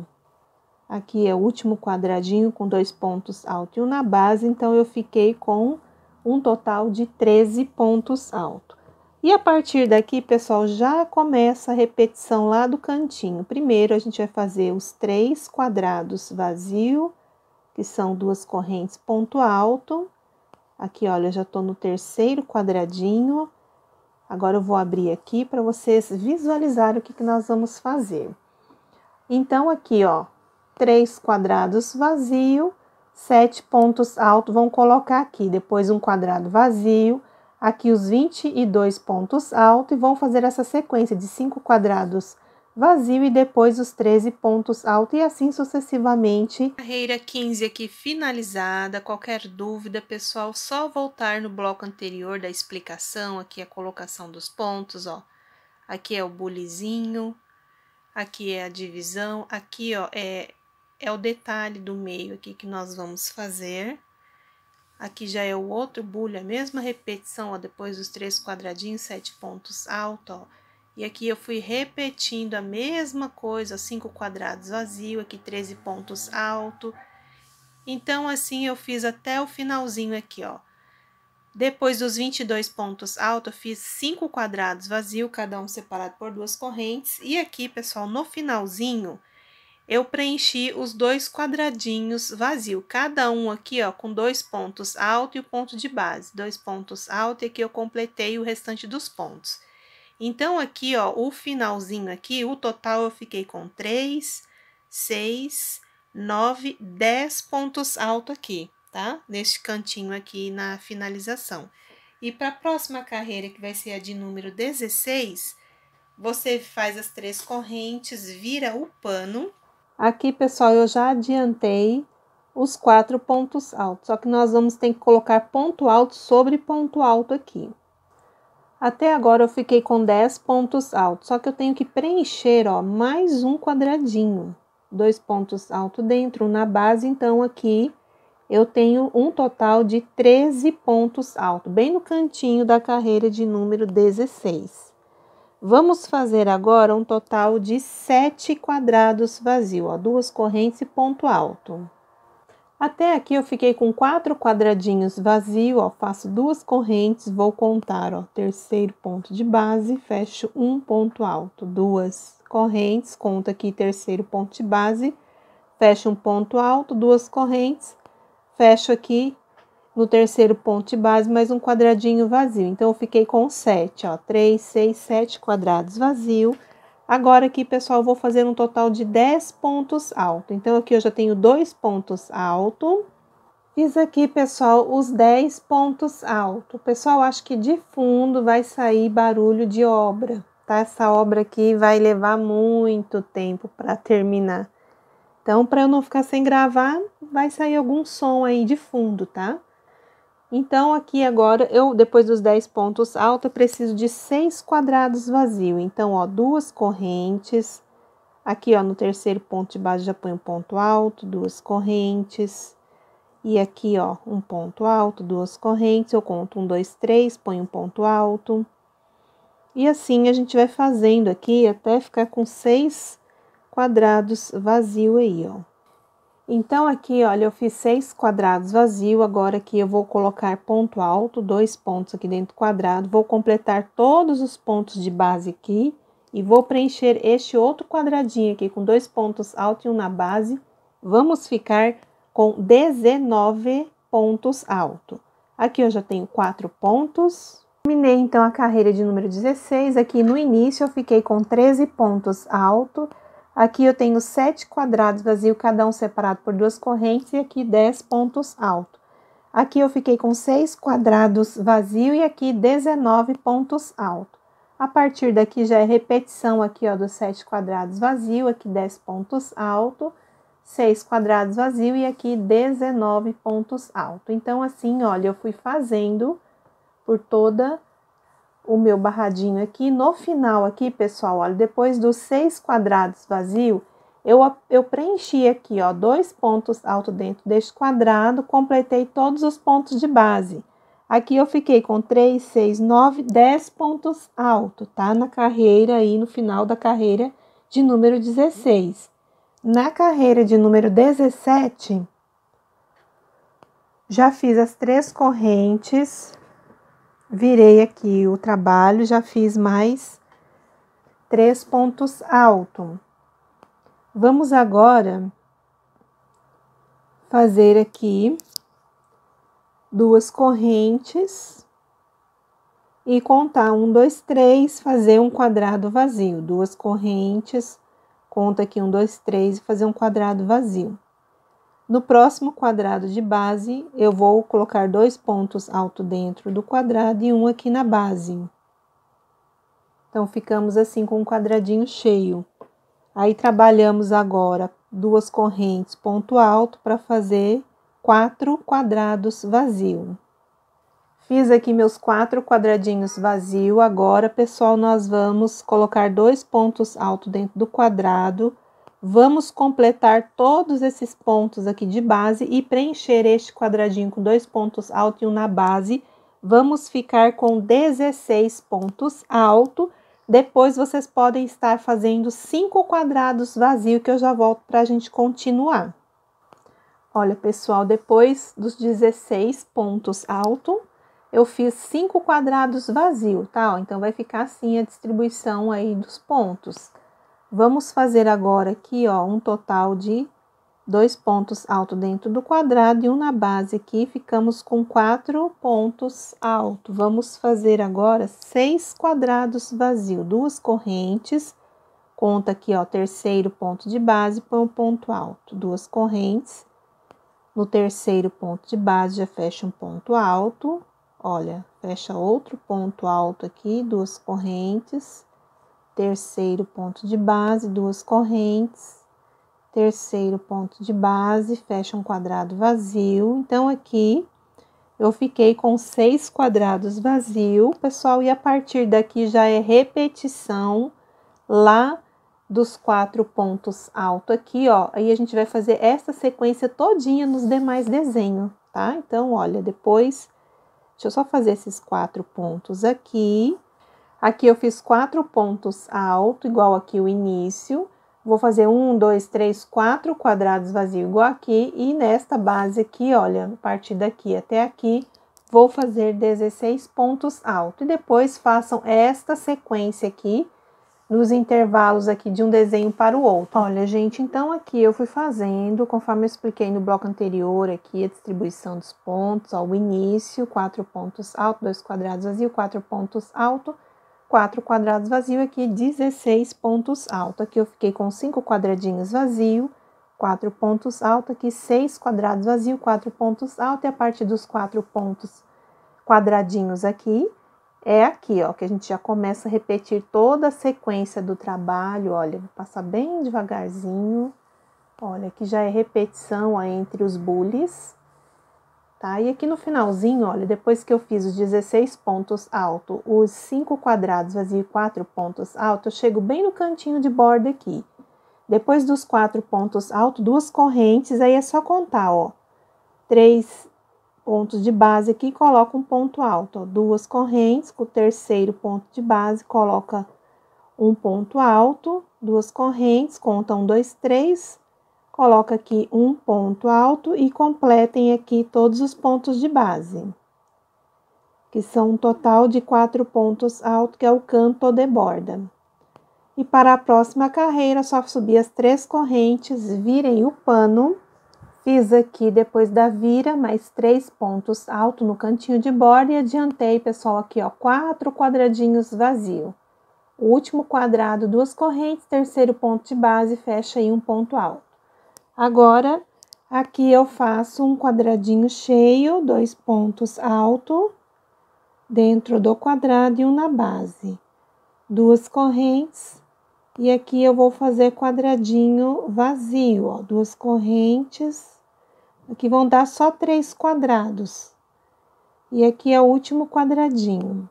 Aqui é o último quadradinho com dois pontos altos e um na base, então eu fiquei com um total de treze pontos altos. E a partir daqui, pessoal, já começa a repetição lá do cantinho. Primeiro, a gente vai fazer os três quadrados vazio, que são duas correntes ponto alto. Aqui, olha, eu já tô no terceiro quadradinho. Agora, eu vou abrir aqui para vocês visualizarem o que, que nós vamos fazer. Então, aqui, ó, três quadrados vazio, sete pontos altos, vão colocar aqui, depois um quadrado vazio, aqui os vinte e dois pontos altos, e vão fazer essa sequência de cinco quadrados vazio e depois os treze pontos altos, e assim sucessivamente. Carreira quinze aqui finalizada. Qualquer dúvida, pessoal, só voltar no bloco anterior da explicação, aqui a colocação dos pontos, ó. Aqui é o bulizinho, aqui é a divisão, aqui, ó, é... é o detalhe do meio aqui que nós vamos fazer. Aqui já é o outro bule, a mesma repetição, ó, depois dos três quadradinhos, sete pontos altos, ó. E aqui eu fui repetindo a mesma coisa, cinco quadrados vazio, aqui treze pontos altos. Então, assim, eu fiz até o finalzinho aqui, ó. Depois dos vinte e dois pontos altos, eu fiz cinco quadrados vazio, cada um separado por duas correntes. E aqui, pessoal, no finalzinho, eu preenchi os dois quadradinhos vazio, cada um aqui, ó, com dois pontos altos e o ponto de base, dois pontos altos, e aqui eu completei o restante dos pontos. Então, aqui, ó, o finalzinho aqui, o total eu fiquei com três, seis, nove, dez pontos altos aqui, tá? Neste cantinho aqui na finalização. E para a próxima carreira, que vai ser a de número dezesseis, você faz as três correntes, vira o pano. Aqui, pessoal, eu já adiantei os quatro pontos altos, só que nós vamos ter que colocar ponto alto sobre ponto alto aqui. Até agora eu fiquei com dez pontos altos, só que eu tenho que preencher, ó, mais um quadradinho. Dois pontos altos dentro, um na base, então aqui eu tenho um total de treze pontos altos, bem no cantinho da carreira de número dezesseis. Vamos fazer agora um total de sete quadrados vazios, ó, duas correntes e ponto alto. Até aqui eu fiquei com quatro quadradinhos vazios, ó, faço duas correntes, vou contar, ó, terceiro ponto de base, fecho um ponto alto, duas correntes, conto aqui terceiro ponto de base, fecho um ponto alto, duas correntes, fecho aqui no terceiro ponto de base, mais um quadradinho vazio. Então, eu fiquei com sete, ó, três, seis, sete quadrados vazio. Agora, aqui, pessoal, eu vou fazer um total de dez pontos altos. Então, aqui eu já tenho dois pontos altos. Fiz aqui, pessoal, os dez pontos altos. Pessoal, acho que de fundo vai sair barulho de obra, tá? Essa obra aqui vai levar muito tempo para terminar. Então, para eu não ficar sem gravar, vai sair algum som aí de fundo, tá? Então, aqui agora, eu, depois dos dez pontos altos, eu preciso de seis quadrados vazios. Então, ó, duas correntes. Aqui, ó, no terceiro ponto de base, já ponho um ponto alto, duas correntes. E aqui, ó, um ponto alto, duas correntes. Eu conto um, dois, três, ponho um ponto alto. E assim, a gente vai fazendo aqui até ficar com seis quadrados vazios aí, ó. Então, aqui, olha, eu fiz seis quadrados vazios, agora aqui eu vou colocar ponto alto, dois pontos aqui dentro do quadrado, vou completar todos os pontos de base aqui e vou preencher este outro quadradinho aqui com dois pontos altos e um na base. Vamos ficar com dezenove pontos altos. Aqui eu já tenho quatro pontos. Terminei, então, a carreira de número dezesseis. Aqui no início eu fiquei com treze pontos altos. Aqui eu tenho sete quadrados vazios, cada um separado por duas correntes, e aqui dez pontos altos. Aqui eu fiquei com seis quadrados vazios e aqui dezenove pontos altos. A partir daqui já é repetição aqui, ó, dos sete quadrados vazios, aqui dez pontos altos, seis quadrados vazios e aqui dezenove pontos altos. Então, assim, olha, eu fui fazendo por toda o meu barradinho aqui. No final aqui, pessoal, olha, depois dos seis quadrados vazios, eu, eu preenchi aqui, ó, dois pontos altos dentro deste quadrado, completei todos os pontos de base. Aqui eu fiquei com três, seis, nove, dez pontos altos, tá? Na carreira aí, no final da carreira de número dezesseis. Na carreira de número dezessete, já fiz as três correntes, virei aqui o trabalho, já fiz mais três pontos altos. Vamos agora fazer aqui duas correntes e contar um, dois, três, fazer um quadrado vazio. Duas correntes, conta aqui um, dois, três e fazer um quadrado vazio. No próximo quadrado de base, eu vou colocar dois pontos altos dentro do quadrado e um aqui na base. Então, ficamos assim com um quadradinho cheio. Aí, trabalhamos agora duas correntes, ponto alto, para fazer quatro quadrados vazios. Fiz aqui meus quatro quadradinhos vazios. Agora, pessoal, nós vamos colocar dois pontos altos dentro do quadrado. Vamos completar todos esses pontos aqui de base e preencher este quadradinho com dois pontos altos e um na base. Vamos ficar com dezesseis pontos altos. Depois, vocês podem estar fazendo cinco quadrados vazios, que eu já volto para a gente continuar. Olha, pessoal, depois dos dezesseis pontos altos, eu fiz cinco quadrados vazios, tá? Então, vai ficar assim a distribuição aí dos pontos. Vamos fazer agora aqui, ó, um total de dois pontos altos dentro do quadrado e um na base aqui. Ficamos com quatro pontos altos. Vamos fazer agora seis quadrados vazios, duas correntes. Conta aqui, ó, terceiro ponto de base, põe um ponto alto, duas correntes. No terceiro ponto de base, já fecha um ponto alto. Olha, fecha outro ponto alto aqui, duas correntes. Terceiro ponto de base, duas correntes. Terceiro ponto de base, fecha um quadrado vazio. Então, aqui, eu fiquei com seis quadrados vazios, pessoal. E a partir daqui, já é repetição lá dos quatro pontos altos aqui, ó. Aí, a gente vai fazer essa sequência todinha nos demais desenhos, tá? Então, olha, depois, deixa eu só fazer esses quatro pontos aqui. Aqui eu fiz quatro pontos altos, igual aqui o início. Vou fazer um, dois, três, quatro quadrados vazios, igual aqui. E nesta base aqui, olha, a partir daqui até aqui, vou fazer dezesseis pontos altos. E depois façam esta sequência aqui, nos intervalos aqui de um desenho para o outro. Olha, gente, então aqui eu fui fazendo, conforme eu expliquei no bloco anterior aqui, a distribuição dos pontos, ó, o início, quatro pontos altos, dois quadrados vazios, quatro pontos altos. quatro quadrados vazios aqui, dezesseis pontos altos. Aqui eu fiquei com cinco quadradinhos vazios, quatro pontos altos, aqui seis quadrados vazios, quatro pontos altos, e a partir dos quatro pontos quadradinhos aqui, é aqui, ó, que a gente já começa a repetir toda a sequência do trabalho. Olha, vou passar bem devagarzinho. Olha, aqui já é repetição ó, entre os bules. Tá? E aqui no finalzinho, olha, depois que eu fiz os dezesseis pontos altos, os cinco quadrados vazios e quatro pontos altos, eu chego bem no cantinho de borda aqui. Depois dos quatro pontos altos, duas correntes, aí é só contar, ó. Três pontos de base aqui, coloca um ponto alto, ó. Duas correntes, com o terceiro ponto de base, coloca um ponto alto, duas correntes, conta um, dois, três... Coloca aqui um ponto alto e completem aqui todos os pontos de base, que são um total de quatro pontos altos, que é o canto de borda. E para a próxima carreira, é só subir as três correntes, virem o pano. Fiz aqui, depois da vira, mais três pontos altos no cantinho de borda e adiantei, pessoal, aqui, ó, quatro quadradinhos vazios. O último quadrado, duas correntes, terceiro ponto de base, fecha aí um ponto alto. Agora, aqui eu faço um quadradinho cheio, dois pontos altos dentro do quadrado e um na base. Duas correntes, e aqui eu vou fazer quadradinho vazio, ó, duas correntes. Aqui vão dar só três quadrados. E aqui é o último quadradinho.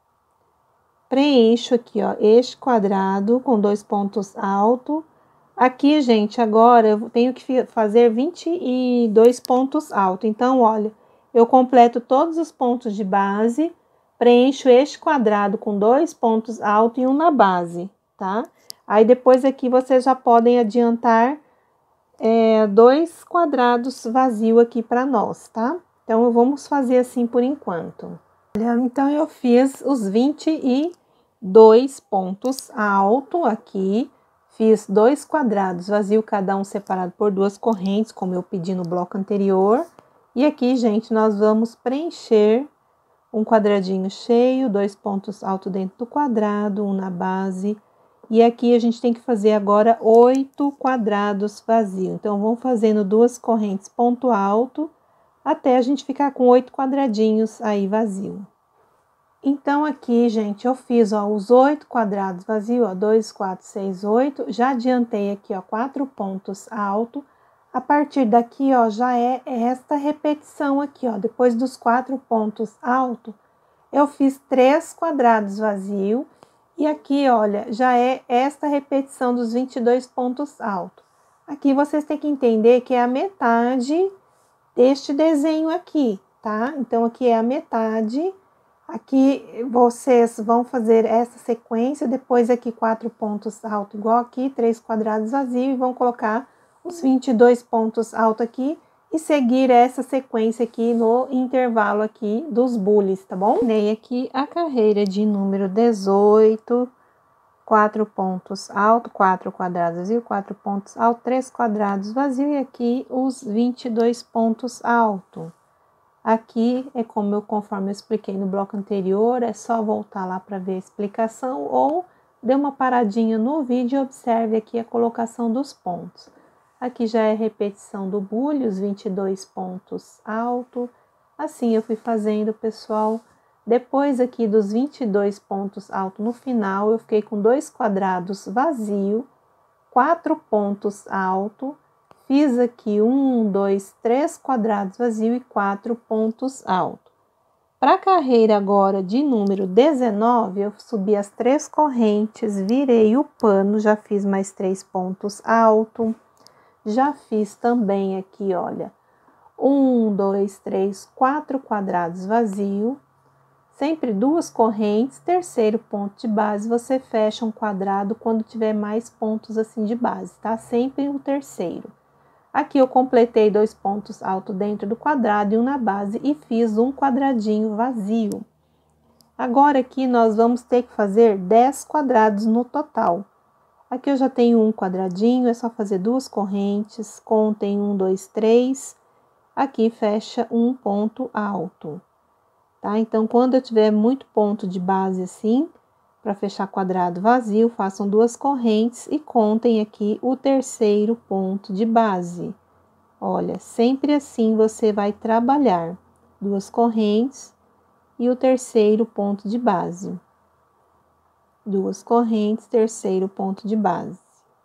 Preencho aqui, ó, este quadrado com dois pontos altos. Aqui, gente, agora eu tenho que fazer vinte e dois pontos altos. Então, olha, eu completo todos os pontos de base, preencho este quadrado com dois pontos altos e um na base, tá? Aí, depois aqui, vocês já podem adiantar é, dois quadrados vazios aqui para nós, tá? Então, vamos fazer assim por enquanto. Então, eu fiz os vinte e dois pontos altos aqui, fiz dois quadrados vazios, cada um separado por duas correntes, como eu pedi no bloco anterior. E aqui, gente, nós vamos preencher um quadradinho cheio, dois pontos altos dentro do quadrado, um na base. E aqui a gente tem que fazer agora oito quadrados vazios. Então, vamos fazendo duas correntes ponto alto, até a gente ficar com oito quadradinhos aí vazio. Então, aqui, gente, eu fiz, ó, os oito quadrados vazios, ó, dois, quatro, seis, oito. Já adiantei aqui, ó, quatro pontos altos. A partir daqui, ó, já é esta repetição aqui, ó. Depois dos quatro pontos altos, eu fiz três quadrados vazios. E aqui, olha, já é esta repetição dos vinte e dois pontos altos. Aqui, vocês têm que entender que é a metade deste desenho aqui, tá? Então, aqui é a metade. Aqui, vocês vão fazer essa sequência, depois aqui quatro pontos altos igual aqui, três quadrados vazios, e vão colocar os vinte e dois pontos altos aqui, e seguir essa sequência aqui no intervalo aqui dos bules, tá bom? Terminei aqui a carreira de número dezoito, quatro pontos altos, quatro quadrados vazios, quatro pontos altos, três quadrados vazios, e aqui os vinte e dois pontos altos. Aqui é como eu, conforme eu expliquei no bloco anterior, é só voltar lá para ver a explicação ou dê uma paradinha no vídeo e observe aqui a colocação dos pontos. Aqui já é repetição do bule, os vinte e dois pontos altos. Assim eu fui fazendo, pessoal. Depois aqui dos vinte e dois pontos altos no final, eu fiquei com dois quadrados vazios, quatro pontos altos. Fiz aqui um, dois, três quadrados vazios e quatro pontos altos. Para a carreira agora de número dezenove, eu subi as três correntes, virei o pano, já fiz mais três pontos altos. Já fiz também aqui, olha, um, dois, três, quatro quadrados vazios. Sempre duas correntes, terceiro ponto de base, você fecha um quadrado quando tiver mais pontos assim de base, tá? Sempre o terceiro. Aqui eu completei dois pontos altos dentro do quadrado e um na base e fiz um quadradinho vazio. Agora aqui nós vamos ter que fazer dez quadrados no total. Aqui eu já tenho um quadradinho, é só fazer duas correntes, contem um, dois, três. Aqui fecha um ponto alto, tá? Então, quando eu tiver muito ponto de base assim, para fechar quadrado vazio, façam duas correntes e contem aqui o terceiro ponto de base. Olha, sempre assim você vai trabalhar duas correntes e o terceiro ponto de base. Duas correntes, terceiro ponto de base.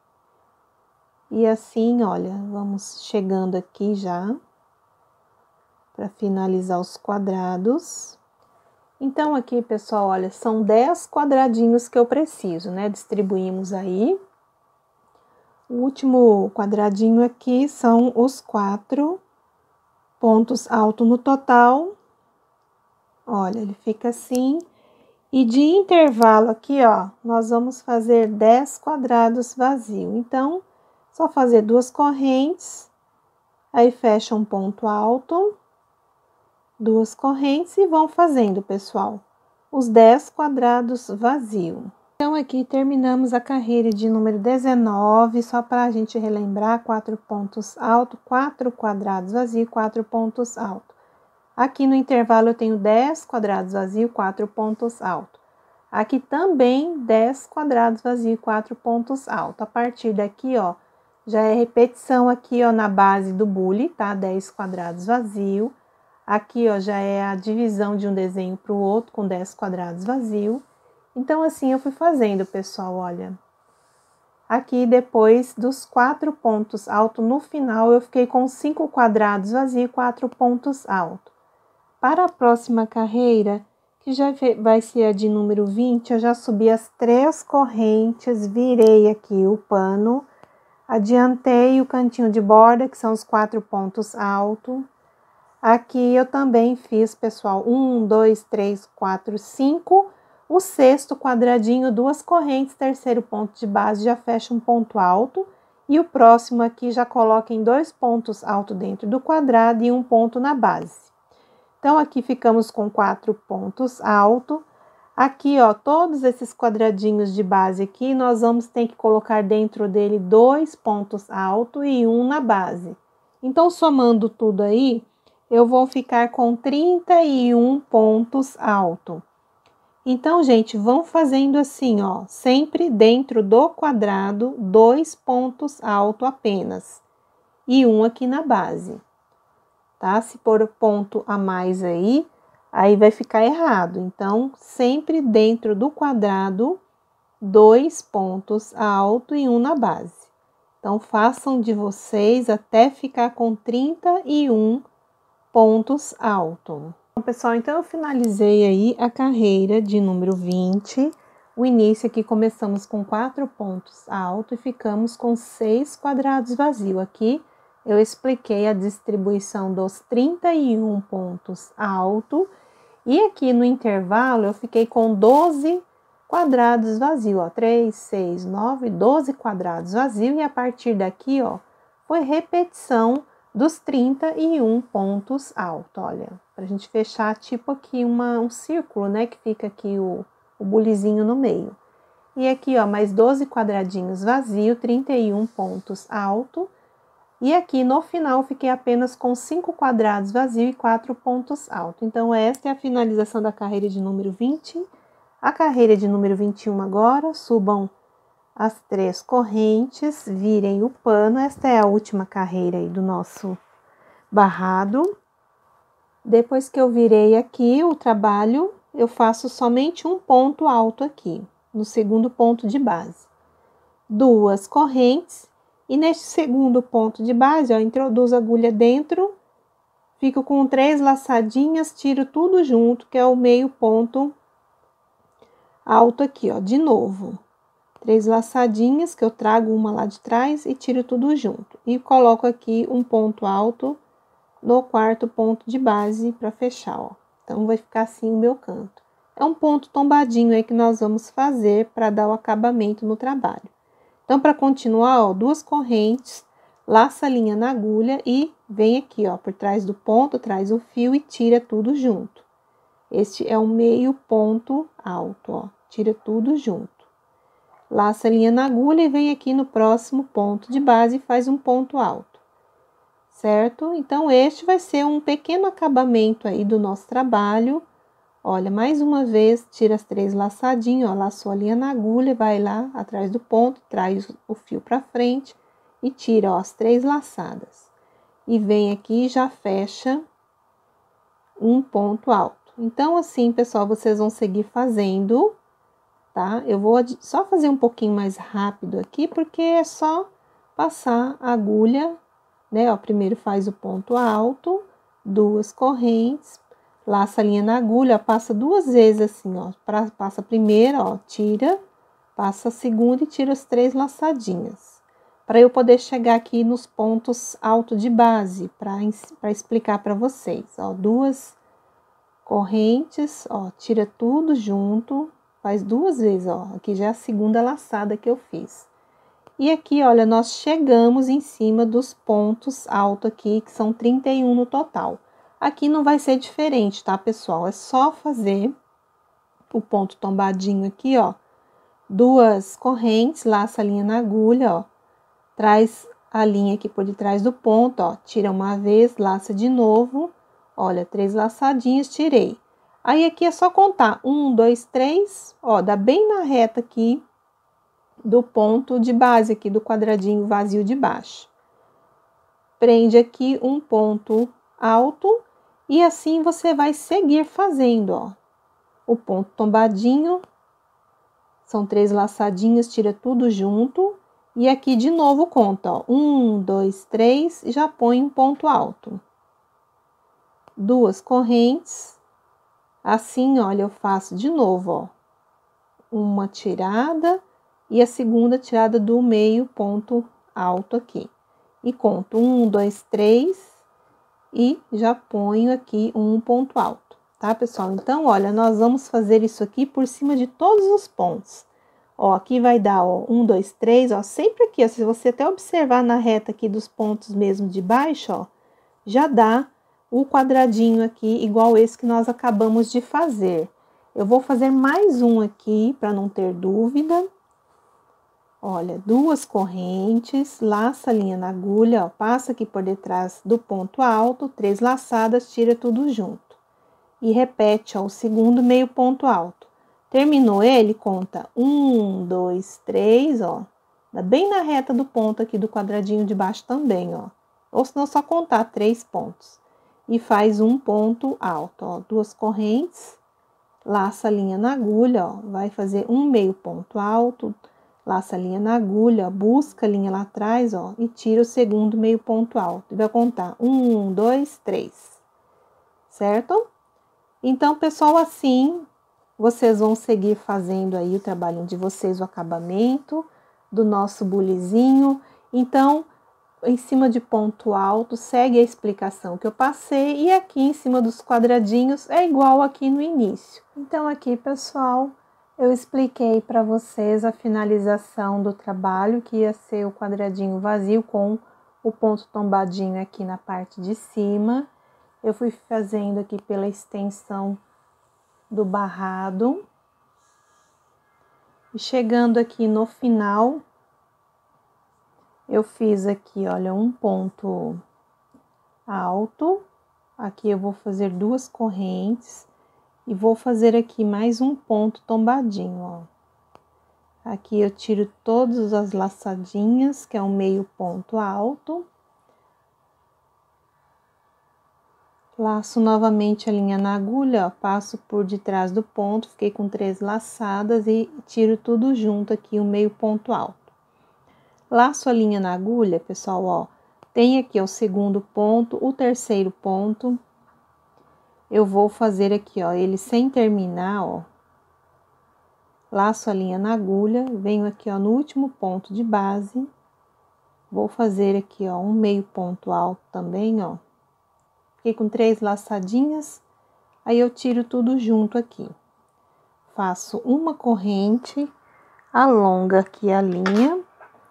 E assim, olha, vamos chegando aqui já para finalizar os quadrados. Então, aqui, pessoal, olha, são dez quadradinhos que eu preciso, né? Distribuímos aí. O último quadradinho aqui são os quatro pontos altos no total. Olha, ele fica assim. E de intervalo aqui, ó, nós vamos fazer dez quadrados vazios. Então, só fazer duas correntes, aí fecha um ponto alto. Duas correntes e vão fazendo, pessoal, os dez quadrados vazios. Então, aqui terminamos a carreira de número dezenove, só para a gente relembrar, quatro pontos altos, quatro quadrados vazios, quatro pontos altos. Aqui no intervalo eu tenho dez quadrados vazios, quatro pontos altos. Aqui também dez quadrados vazios, quatro pontos altos. A partir daqui, ó, já é repetição aqui, ó, na base do bule, tá? dez quadrados vazios. Aqui, ó, já é a divisão de um desenho para o outro, com dez quadrados vazios. Então, assim, eu fui fazendo, pessoal, olha. Aqui, depois dos quatro pontos altos, no final, eu fiquei com cinco quadrados vazios e quatro pontos altos. Para a próxima carreira, que já vai ser a de número vinte, eu já subi as três correntes, virei aqui o pano, adiantei o cantinho de borda, que são os quatro pontos altos. Aqui eu também fiz, pessoal, um, dois, três, quatro, cinco. O sexto quadradinho, duas correntes, terceiro ponto de base, já fecha um ponto alto. E o próximo aqui já coloca em dois pontos altos dentro do quadrado e um ponto na base. Então, aqui ficamos com quatro pontos altos. Aqui, ó, todos esses quadradinhos de base aqui, nós vamos ter que colocar dentro dele dois pontos altos e um na base. Então, somando tudo aí, eu vou ficar com trinta e um pontos altos. Então, gente, vão fazendo assim, ó, sempre dentro do quadrado, dois pontos altos apenas. E um aqui na base, tá? Se pôr ponto a mais aí, aí vai ficar errado. Então, sempre dentro do quadrado, dois pontos altos e um na base. Então, façam de vocês até ficar com trinta e um pontos altos. Bom, pessoal, então eu finalizei aí a carreira de número vinte. O início aqui começamos com quatro pontos altos e ficamos com seis quadrados vazios. Aqui eu expliquei a distribuição dos trinta e um pontos altos. E aqui no intervalo eu fiquei com doze quadrados vazios, ó, três, seis, nove, doze quadrados vazios. E a partir daqui, ó, foi repetição dos trinta e um pontos altos, olha, pra gente fechar tipo aqui uma, um círculo, né, que fica aqui o, o bulizinho no meio. E aqui, ó, mais doze quadradinhos vazios, trinta e um pontos altos. E aqui no final fiquei apenas com cinco quadrados vazios e quatro pontos altos. Então, esta é a finalização da carreira de número vinte. A carreira de número vinte e um agora, subam as três correntes, virem o pano. Esta é a última carreira aí do nosso barrado. Depois que eu virei aqui o trabalho, eu faço somente um ponto alto aqui, no segundo ponto de base. Duas correntes. E neste segundo ponto de base, ó, introduzo a agulha dentro, fico com três laçadinhas, tiro tudo junto, que é o meio ponto alto aqui, ó, de novo. Três laçadinhas, que eu trago uma lá de trás e tiro tudo junto. E coloco aqui um ponto alto no quarto ponto de base para fechar, ó. Então, vai ficar assim o meu canto. É um ponto tombadinho aí que nós vamos fazer para dar o acabamento no trabalho. Então, para continuar, ó, duas correntes, laça a linha na agulha e vem aqui, ó, por trás do ponto, traz o fio e tira tudo junto. Este é o meio ponto alto, ó, tira tudo junto. Laça a linha na agulha e vem aqui no próximo ponto de base e faz um ponto alto, certo? Então, este vai ser um pequeno acabamento aí do nosso trabalho. Olha, mais uma vez, tira as três laçadinhas, ó, laçou a linha na agulha, vai lá atrás do ponto, traz o fio pra frente e tira, ó, as três laçadas. E vem aqui e já fecha um ponto alto. Então, assim, pessoal, vocês vão seguir fazendo, tá? Eu vou só fazer um pouquinho mais rápido aqui, porque é só passar a agulha, né? Ó, primeiro faz o ponto alto, duas correntes, laça a linha na agulha, ó, passa duas vezes assim, ó, pra, passa a primeira, ó, tira, passa a segunda e tira as três laçadinhas. Para eu poder chegar aqui nos pontos altos de base, para explicar para vocês, ó, duas correntes, ó, tira tudo junto, faz duas vezes, ó, aqui já é a segunda laçada que eu fiz. E aqui, olha, nós chegamos em cima dos pontos altos aqui, que são trinta e um no total. Aqui não vai ser diferente, tá, pessoal? É só fazer o ponto tombadinho aqui, ó. Duas correntes, laça a linha na agulha, ó. Traz a linha aqui por detrás do ponto, ó. Tira uma vez, laça de novo. Olha, três laçadinhas, tirei. Aí, aqui é só contar. Um, dois, três, ó. Dá bem na reta aqui do ponto de base aqui, do quadradinho vazio de baixo. Prende aqui um ponto alto. E assim você vai seguir fazendo, ó. O ponto tombadinho, são três laçadinhas, tira tudo junto. E aqui de novo conta, ó. Um, dois, três, e já põe um ponto alto. Duas correntes. Assim, olha, eu faço de novo, ó. Uma tirada e a segunda tirada do meio ponto alto aqui. E conto um, dois, três. e já ponho aqui um ponto alto, tá, pessoal? Então, olha, nós vamos fazer isso aqui por cima de todos os pontos. Ó, aqui vai dar, ó, um, dois, três, ó, sempre aqui, ó, se você até observar na reta aqui dos pontos mesmo de baixo, ó, já dá o quadradinho aqui, igual esse que nós acabamos de fazer. Eu vou fazer mais um aqui, para não ter dúvida. Olha, duas correntes, laça a linha na agulha, ó, passa aqui por detrás do ponto alto, três laçadas, tira tudo junto. E repete, ó, o segundo meio ponto alto. Terminou ele, conta um, dois, três, ó. Bem na reta do ponto aqui do quadradinho de baixo também, ó. Ou senão só contar três pontos. E faz um ponto alto, ó. Duas correntes, laça a linha na agulha, ó. Vai fazer um meio ponto alto, laça a linha na agulha, ó, busca a linha lá atrás, ó, e tira o segundo meio ponto alto. E vai contar um, dois, três. Certo? Então, pessoal, assim, vocês vão seguir fazendo aí o trabalhinho de vocês, o acabamento do nosso bulizinho. Então, em cima de ponto alto, segue a explicação que eu passei. E aqui em cima dos quadradinhos é igual aqui no início. Então, aqui, pessoal, eu expliquei para vocês a finalização do trabalho, que ia ser o quadradinho vazio com o ponto tombadinho aqui na parte de cima. Eu fui fazendo aqui pela extensão do barrado. E chegando aqui no final, eu fiz aqui, olha, um ponto alto. Aqui eu vou fazer duas correntes. E vou fazer aqui mais um ponto tombadinho, ó. Aqui eu tiro todas as laçadinhas, que é um meio ponto alto. Laço novamente a linha na agulha, ó, passo por detrás do ponto, fiquei com três laçadas e tiro tudo junto aqui, o meio ponto alto. Laço a linha na agulha, pessoal, ó, tem aqui o segundo ponto, o terceiro ponto. Eu vou fazer aqui, ó, ele sem terminar, ó. Laço a linha na agulha, venho aqui, ó, no último ponto de base. Vou fazer aqui, ó, um meio ponto alto também, ó. Fiquei com três laçadinhas, aí eu tiro tudo junto aqui. Faço uma corrente, alonga aqui a linha.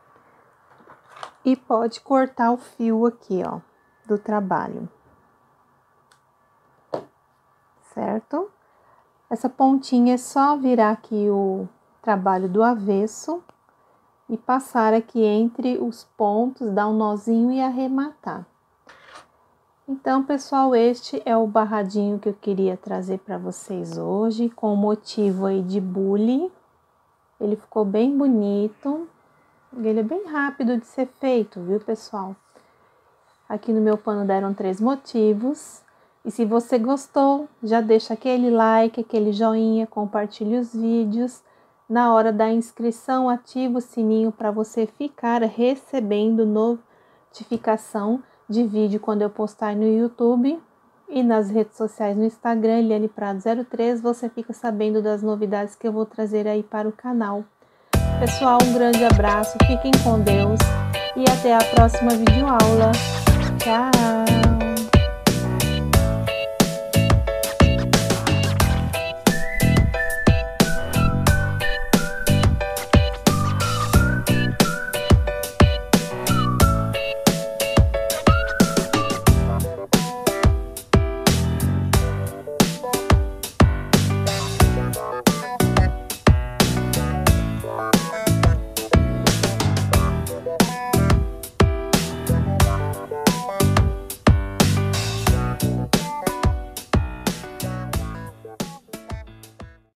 E pode cortar o fio aqui, ó, do trabalho. Certo? Essa pontinha é só virar aqui o trabalho do avesso e passar aqui entre os pontos, dar um nozinho e arrematar. Então, pessoal, este é o barradinho que eu queria trazer para vocês hoje, com o motivo aí de bule. Ele ficou bem bonito, ele é bem rápido de ser feito, viu, pessoal? Aqui no meu pano deram três motivos. E se você gostou, já deixa aquele like, aquele joinha, compartilhe os vídeos. Na hora da inscrição, ativa o sininho para você ficar recebendo notificação de vídeo quando eu postar no YouTube. E nas redes sociais, no Instagram, Eliane Prado zero três, você fica sabendo das novidades que eu vou trazer aí para o canal. Pessoal, um grande abraço, fiquem com Deus e até a próxima videoaula. Tchau!